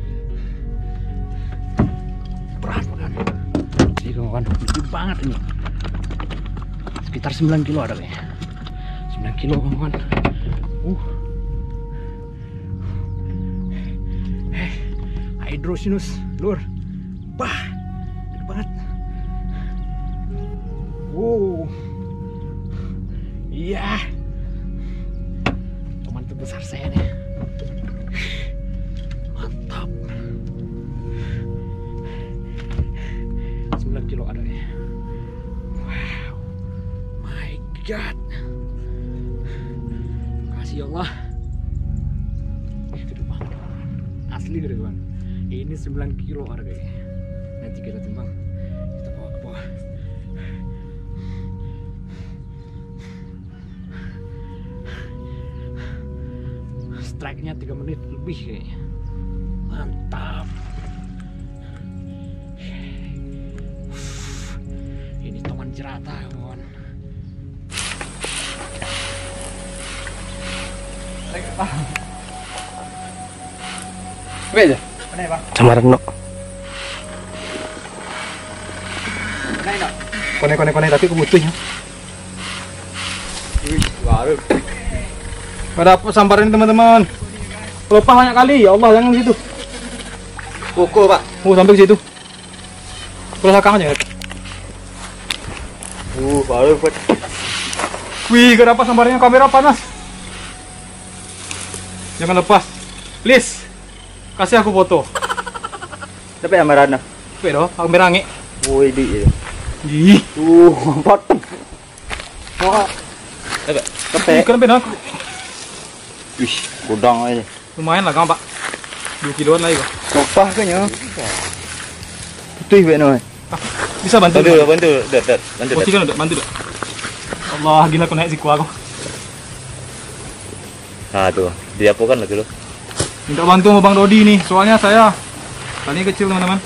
Berat banget. Ini kawan, gede banget ini. Sekitar sembilan kilo ada kayaknya. sembilan kilo kawan. Uh. Eh, Hydrosinus, lur. Wah, gede banget. Wow. Iya. Teman terbesar saya nih. Mantap. sembilan kilo ada nih. Wow. My God. Makasih ya Allah. Gede banget. Asli gede banget. Ini sembilan kilo ada kayaknya. Nanti kita timbang. Kita bawa ke bawah. Strike-nya tiga menit lebih kayaknya. Mantap. Ini toman jerata kawan. Oke aja. Mana ya, Bang? Sama Reno. Mana ya, Bang? Kone-kone-kone tapi kebutuhnya. Waduh. Pada apa sambarin teman-teman? Lepas banyak kali, ya Allah jangan gitu. Pukul, Pak. Oh sampai ke situ. Pulang belakang aja. Uh, baru buat. Wih, kenapa sambarnya kamera panas? Jangan lepas. Please. Kasih aku foto. Tapi yang merana. Pero, kamera nge. Woi, di. Ih, Uh, potong. Oh. Ada. kepe. Ikan beda. Wih, udang aja. Lumayan lah, Kang, Pak. dua kiloan lagi kok. Kopah kayaknya. Tuh benar. Bisa bantu Bantu, bantu, dat, dat, bantu. Posisi kan udah bantu dah. Allah gila aku naik siku aku. Nah tuh, diapokan lagi lo. Minta bantu sama Bang Dodi nih, soalnya saya talinya kecil teman-teman.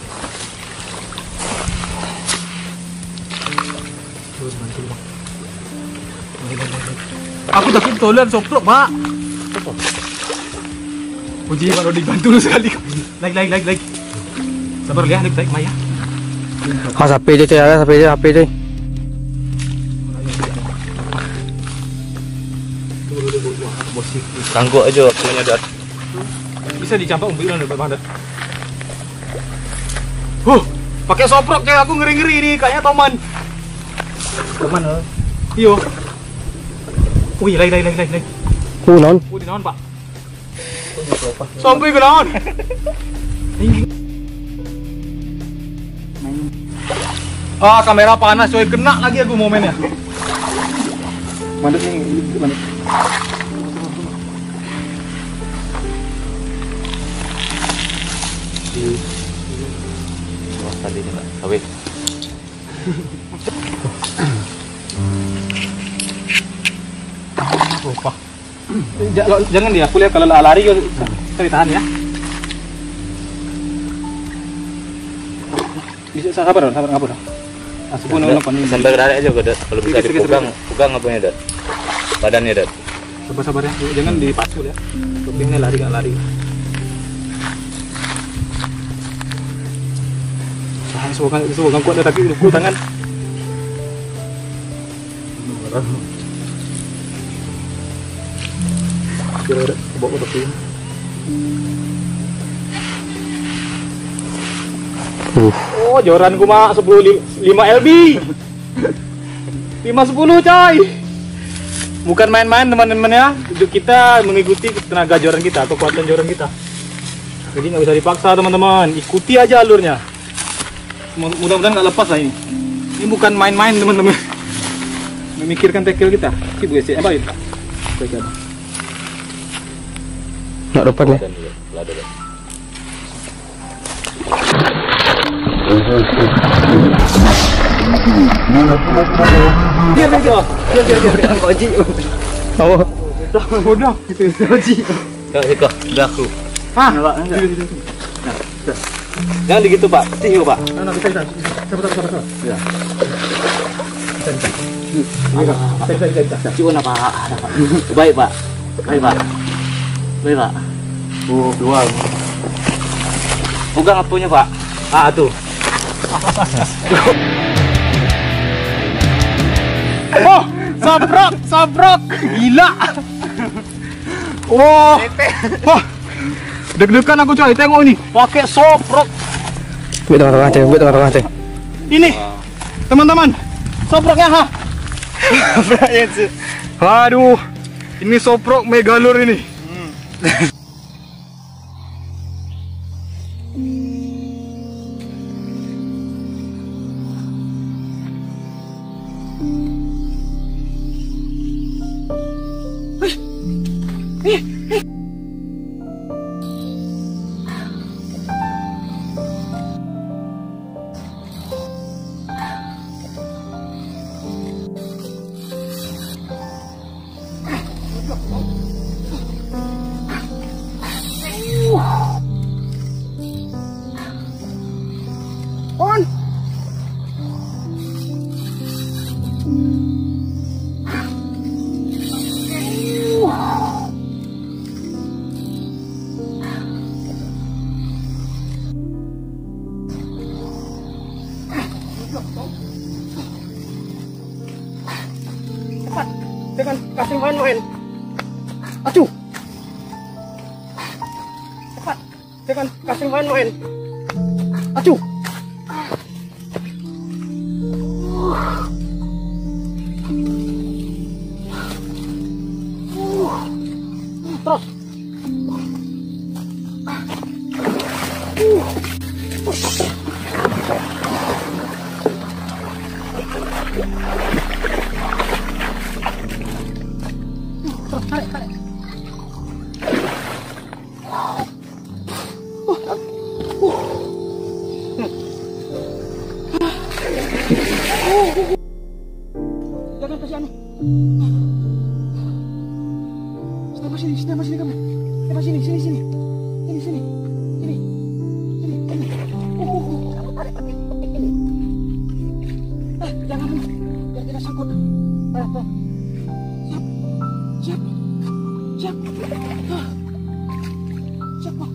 Aku takut toilet soprok, Pak. Puji Pak Dodi bantu lu sekali. Like, like, like, like. Sabar lihat, like, like, Maya. Ah, sampai je cuy, sampai je, sampai je. Kangguk aja punya dat. Bisa dicampak umbilan depan Bang Dat. Huh, pakai soprok coy, aku ngeri-ngeri nih, kayaknya Toman. Toman loh. Iyo. Wih, like, like, like, like, like. Uh, non. Uh, di naon, Pak? Sampai ke naon? Ah, kamera panas coy, kena lagi aku momennya. Mandek nih, mandek. Wah, tadi ni Pak. Awet. Lupa. Jangan dia, aku lihat kalau lari saya tahan ya. Bisa sabar, sabar ngapa dah. Asal pun nak panik. Sampai tarik aja kok, Dat. Kalau bisa Sikit, sikit, dipegang, pegang apanya, Dat? Badannya, Dat. Sabar-sabar ya, jangan dipacu ya. Kepingnya lari nggak lari. Ah, semoga semoga kuat dah, tapi lupa tangan. Kira bawa tapi. Oh, joranku mah sepuluh lima L B. lima sepuluh coy. Bukan main-main teman-teman ya. Untuk kita mengikuti tenaga joran kita, kekuatan joran kita. Jadi nggak bisa dipaksa teman-teman. Ikuti aja alurnya. Mudah-mudahan nggak lepas lah ini. Ini bukan main-main teman-teman. Memikirkan tackle kita. Sip guys, apa itu? Baik. Nak depan ni. Dan juga, lada, Dat. Biar biar biar biar biar biar koji. Oh. Bodoh itu koji. Kak, Eko, dah aku. Hah? Jangan begitu Pak, kecil Pak. Nah, nah, bisa bisa. Sabar sabar sabar. Ya. Bisa bisa. Bisa bisa bisa. Cium apa? Baik Pak. Baik Pak. Baik Pak. Oh, dua. Pegang apanya, Pak? Ah, tuh. Oh, sabrok, sabrok. Gila. Wah. Wah. Deg-degan aku coy, tengok ini. Pakai soprok. Buat tengah-tengah cek, buat tengah-tengah cek. Ini. Teman-teman, soproknya ha. Aduh. Ini soprok megalur ini. Jangan kasih main-main. Aduh. Cepat. Jangan kasih main-main. Aduh. Terus. Tarik, tarik. sini kamu. Coba sini, sini, sini. Sini, sini. Sini. Sini, sini. Uh, uh, uh. Kamu tarik petik, petik ini. Eh, jangan dulu. Biar tidak sangkut. Eh, eh. Siap. Siap. Siap. Ah. Siap, Bang.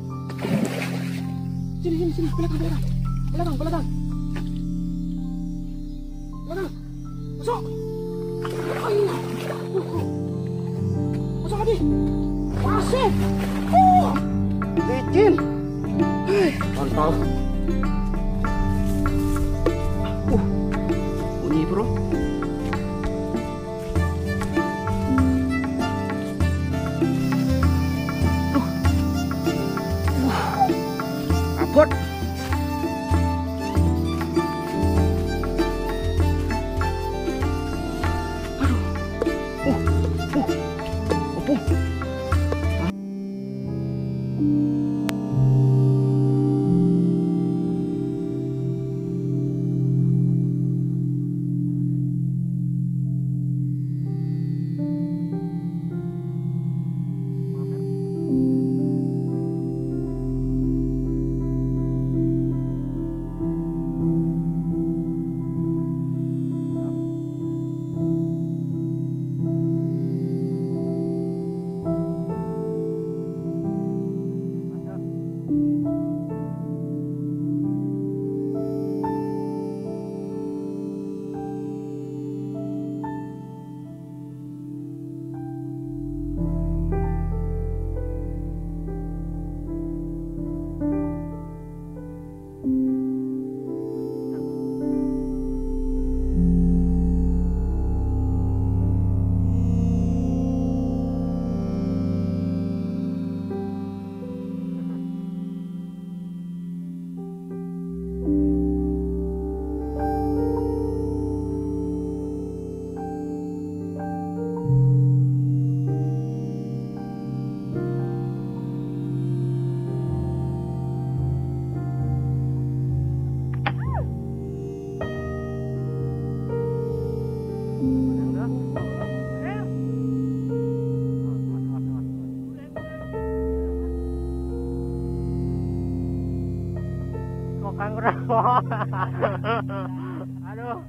Sini, sini, sini. Belakang, belakang. Belakang, belakang. Belakang. Masuk. Ayo. Uh, uh. Masuk lagi. Masih. Uh. Licin. Hei, mantap. Uh. Bunyi, bro. Uh. Uh. Abot. Aduh.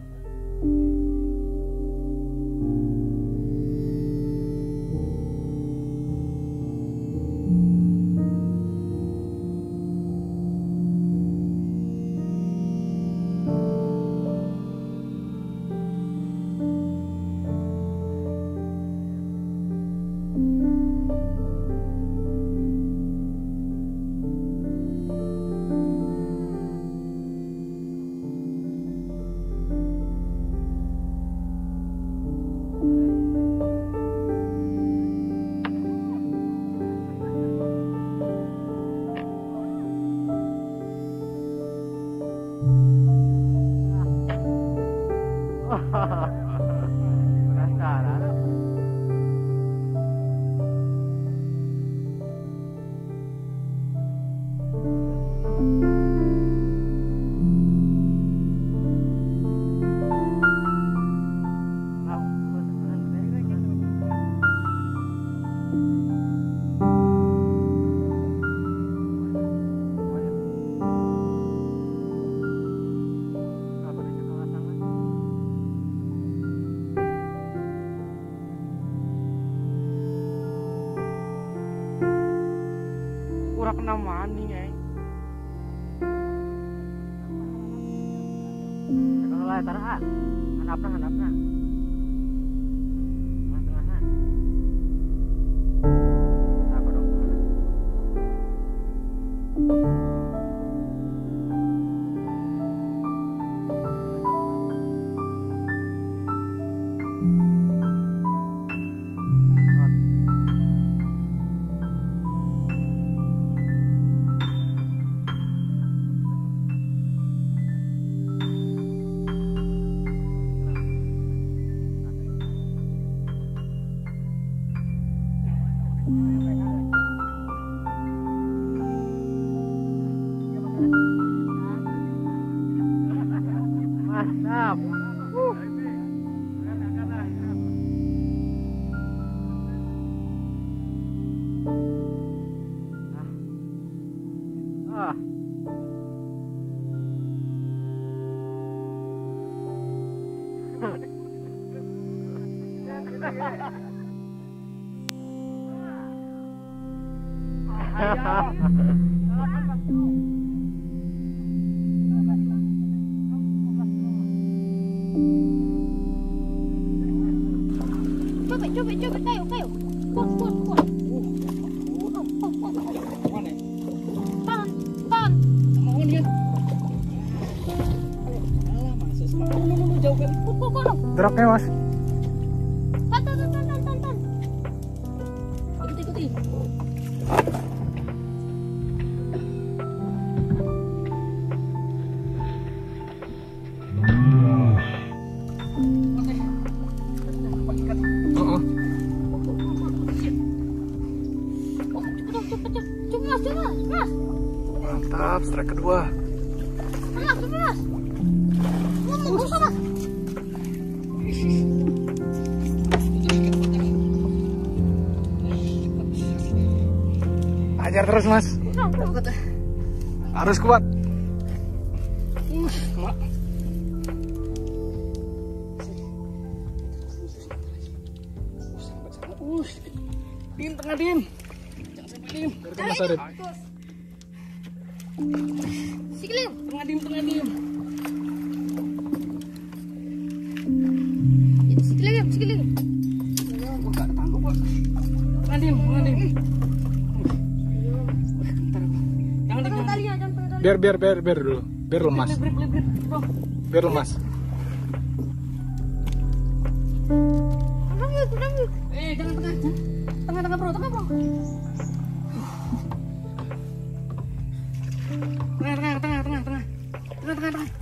Kurang kena maning, eh. Kalau lah taruh, hanapna hanapna. Tengah-tengahan. Aku dong. Mantap. Uh. Ah. Cubit, cubit, cubit, kayu, kayu. Kuat, kuat, kuat. Tahan, tahan. Mau dia. Jauh kali. Pukul, pukul. Dropnya mas. Tahan, tahan, tahan, tahan, tahan, tahan. Ikuti, ikuti. Cepet, cepet, cepet. Cepet, mas, cepet, mas, mas. Mantap, strike kedua. Mas, cepet, mas. Ngomong, usah, mas. Ajar terus mas. Harus kuat. Dim, tengah dim. Jangan sampai dim. Mas Arif. Sikilin. Tengah dim, tengah dim. Sikilin, sikilin. Gua gak ketangguh, Pak. Tengah dim, tengah dim. Jangan dim, Pegang jangan. talinya, jangan pegang tali. Biar biar biar biar dulu. Biar lemas. Blip, blip, blip, bro. Biar lemas. Pegang yuk, pegang yuk. Eh, jangan tengah. Tengah, tengah, bro, tengah, bro. Tengah, tengah, tengah, tengah, tengah. Tengah, tengah, tengah.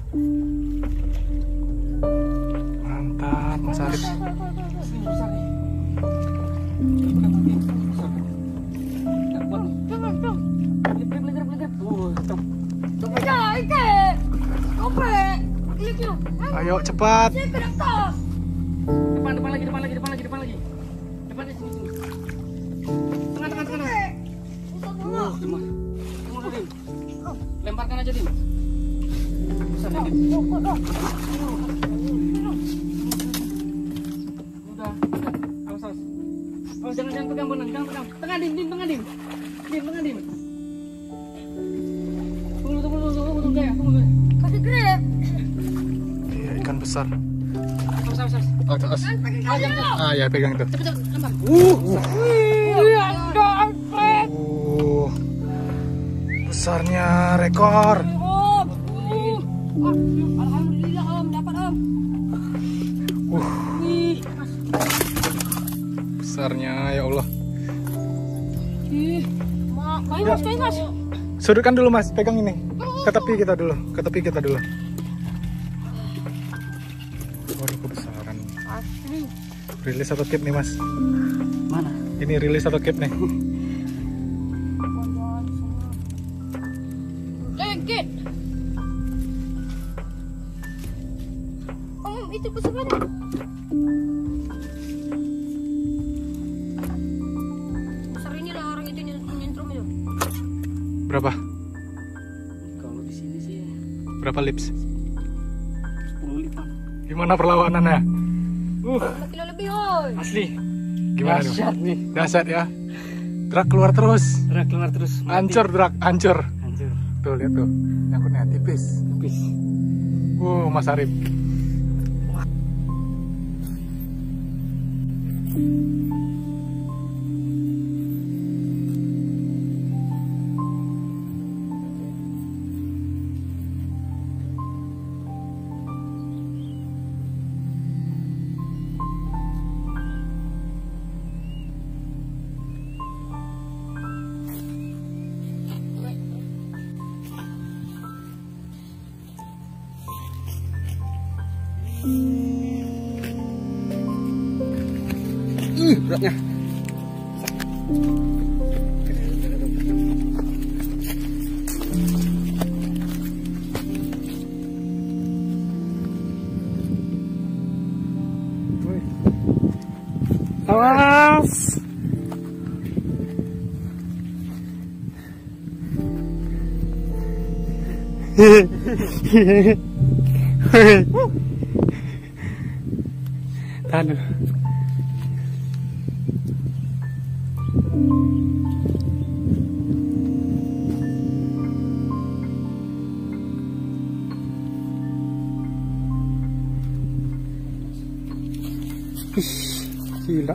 Mantap Mas Arif. Sini besar nih. Jangan pegang tadi. Besar. Nggak kuat nih. Jangan, jangan. Blip, blip, blip, blip, blip. Oh, stop. Cepet ya, ike. Oke. Klik yuk. Ayo cepat. Saya gerak tos. Depan, depan lagi, depan lagi, depan lagi, depan lagi. Depannya sini, sini. Tengah, tengah, tengah. Oh, cuma. Tunggu dulu, Dim. Lemparkan aja, Dim. Besar nih, Dim. Oh, oh, oh. Udah, udah. Awas, awas. Oh, jangan, jangan pegang, Bonang. Jangan pegang. Tengah, Dim, Dim, tengah, Dim. Dim, tengah, Dim. Tunggu, tunggu, tunggu, tunggu, tunggu, ya, tunggu, ya. Kasih grip. Iya ikan besar. Awas, awas, awas. Oh, awas. Ah, jangan, Ah ya pegang itu. cepet, cepet, lempar. Iya, jangan. Uh, besarnya rekor. Om. Alhamdulillah om, dapat om. Uh, Wih, besarnya ya Allah. ih. Ma, kayu mas, kayu mas. Sudutkan dulu mas, pegang ini. Ke tepi kita dulu, ke tepi kita dulu. Waduh kebesaran. Asli. Rilis atau keep nih mas? Mana? Ini rilis atau keep nih? Lengket. Om, itu besar mana? Besar ini lah orang itu nyentrum itu. Berapa? Kalau di sini sih Berapa lips? sepuluh lipan. Gimana perlawanannya? Uh, lima kilo lebih, oi. Asli. gimana tuh? Dahsyat nih. Dahsyat ya. Drak keluar terus. Gerak keluar terus. Mati. Hancur drak, hancur. Hancur. Tuh lihat tuh, nyangkutnya tipis. Habis. Uh, Mas Arif. Ih, beratnya. Awas. Tahan. Gila.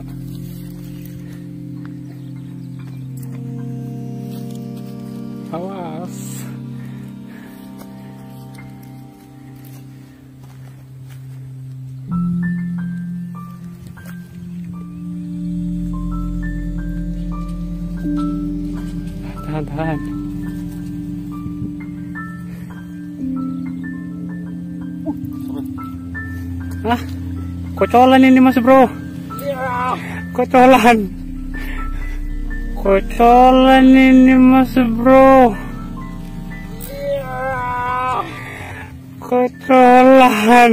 Awas. Tahan, tahan. Hah? Kocolan ini mas bro. Kocolan. Kocolan ini mas bro. Kocolan.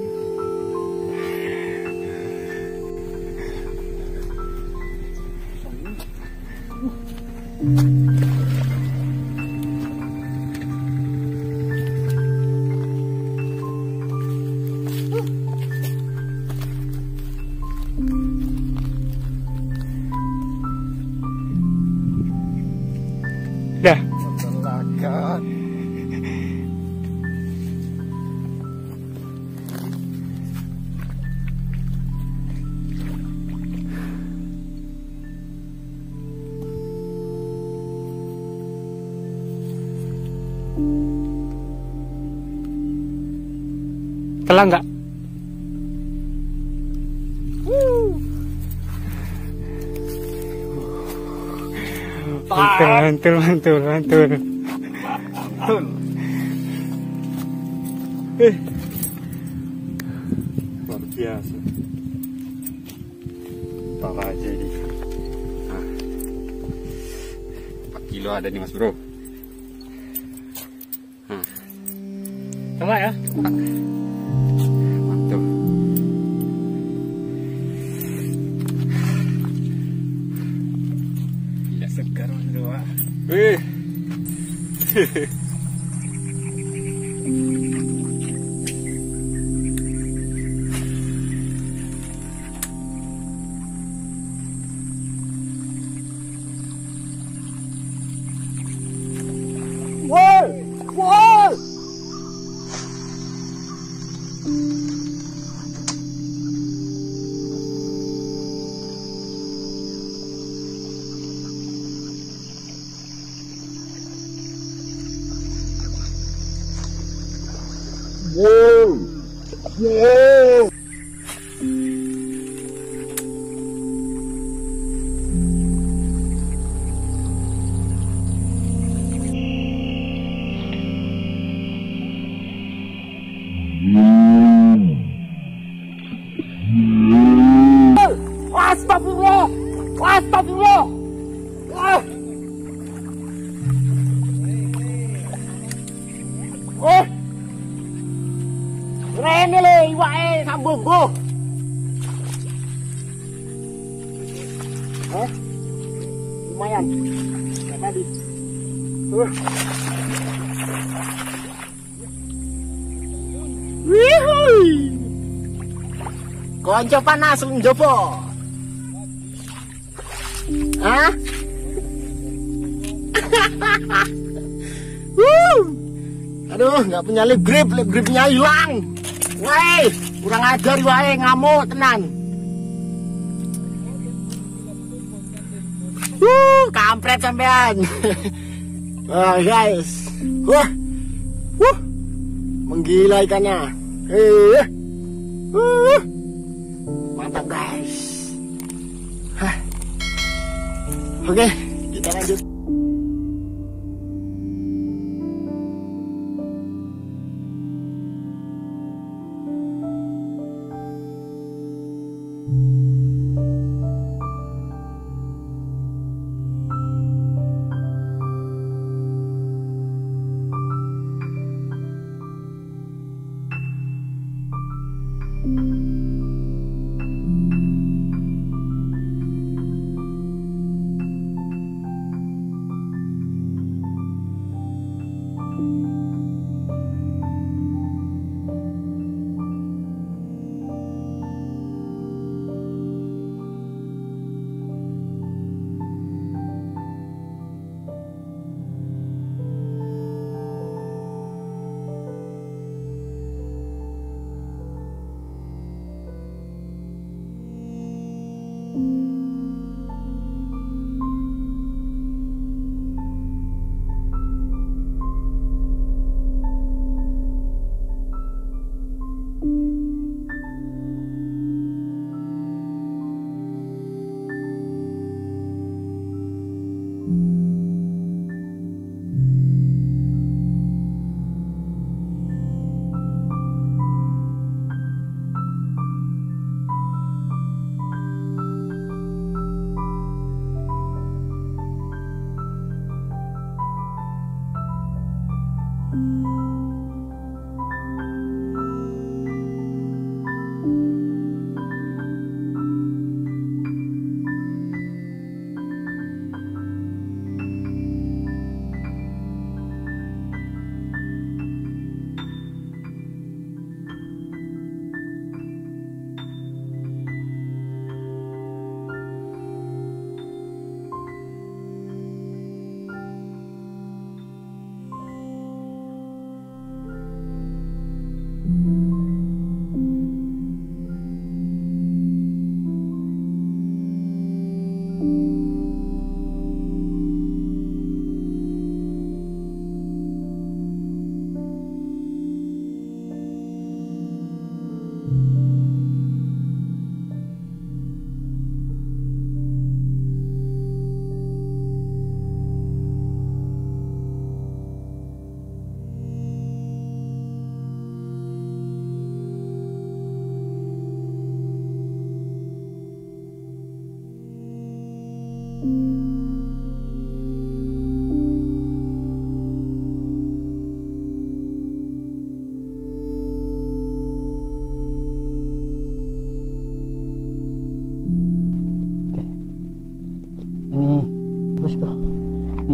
Dah. Telah enggak? Mantul, mantul, mantul, mantul. Eh, luar biasa. Bawa aja ini. Nah, empat kilo ada nih mas bro. Nah. Coba ya. Coba. Mantap. Gila segar mas bro. Wih. Whoa! Whoa! Astagfirullah! Astagfirullah! Ah! Oh! Rene le iwake sambung go. Hah? Lumayan. Kayak tadi. Uh. Wihui. Konco panas njopo. Hah? Wuh. Aduh, nggak punya lip grip, lip gripnya hilang. Woi, kurang ajar wae, ngamuk tenan. Uh, kampret sampean. Wah, guys. Wah. Wuh. Menggila ikannya. Eh. Uh. Mantap, guys. Hah. Oke, kita lanjut.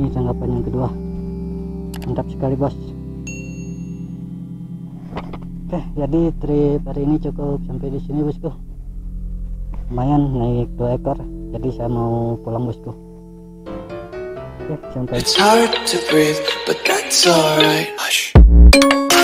ini tanggapan yang kedua. Mantap sekali bos. Oke, jadi trip hari ini cukup sampai di sini bosku. Lumayan naik dua ekor, jadi saya mau pulang bosku. Oke, sampai. It's hard to breathe, but that's alright. Hush.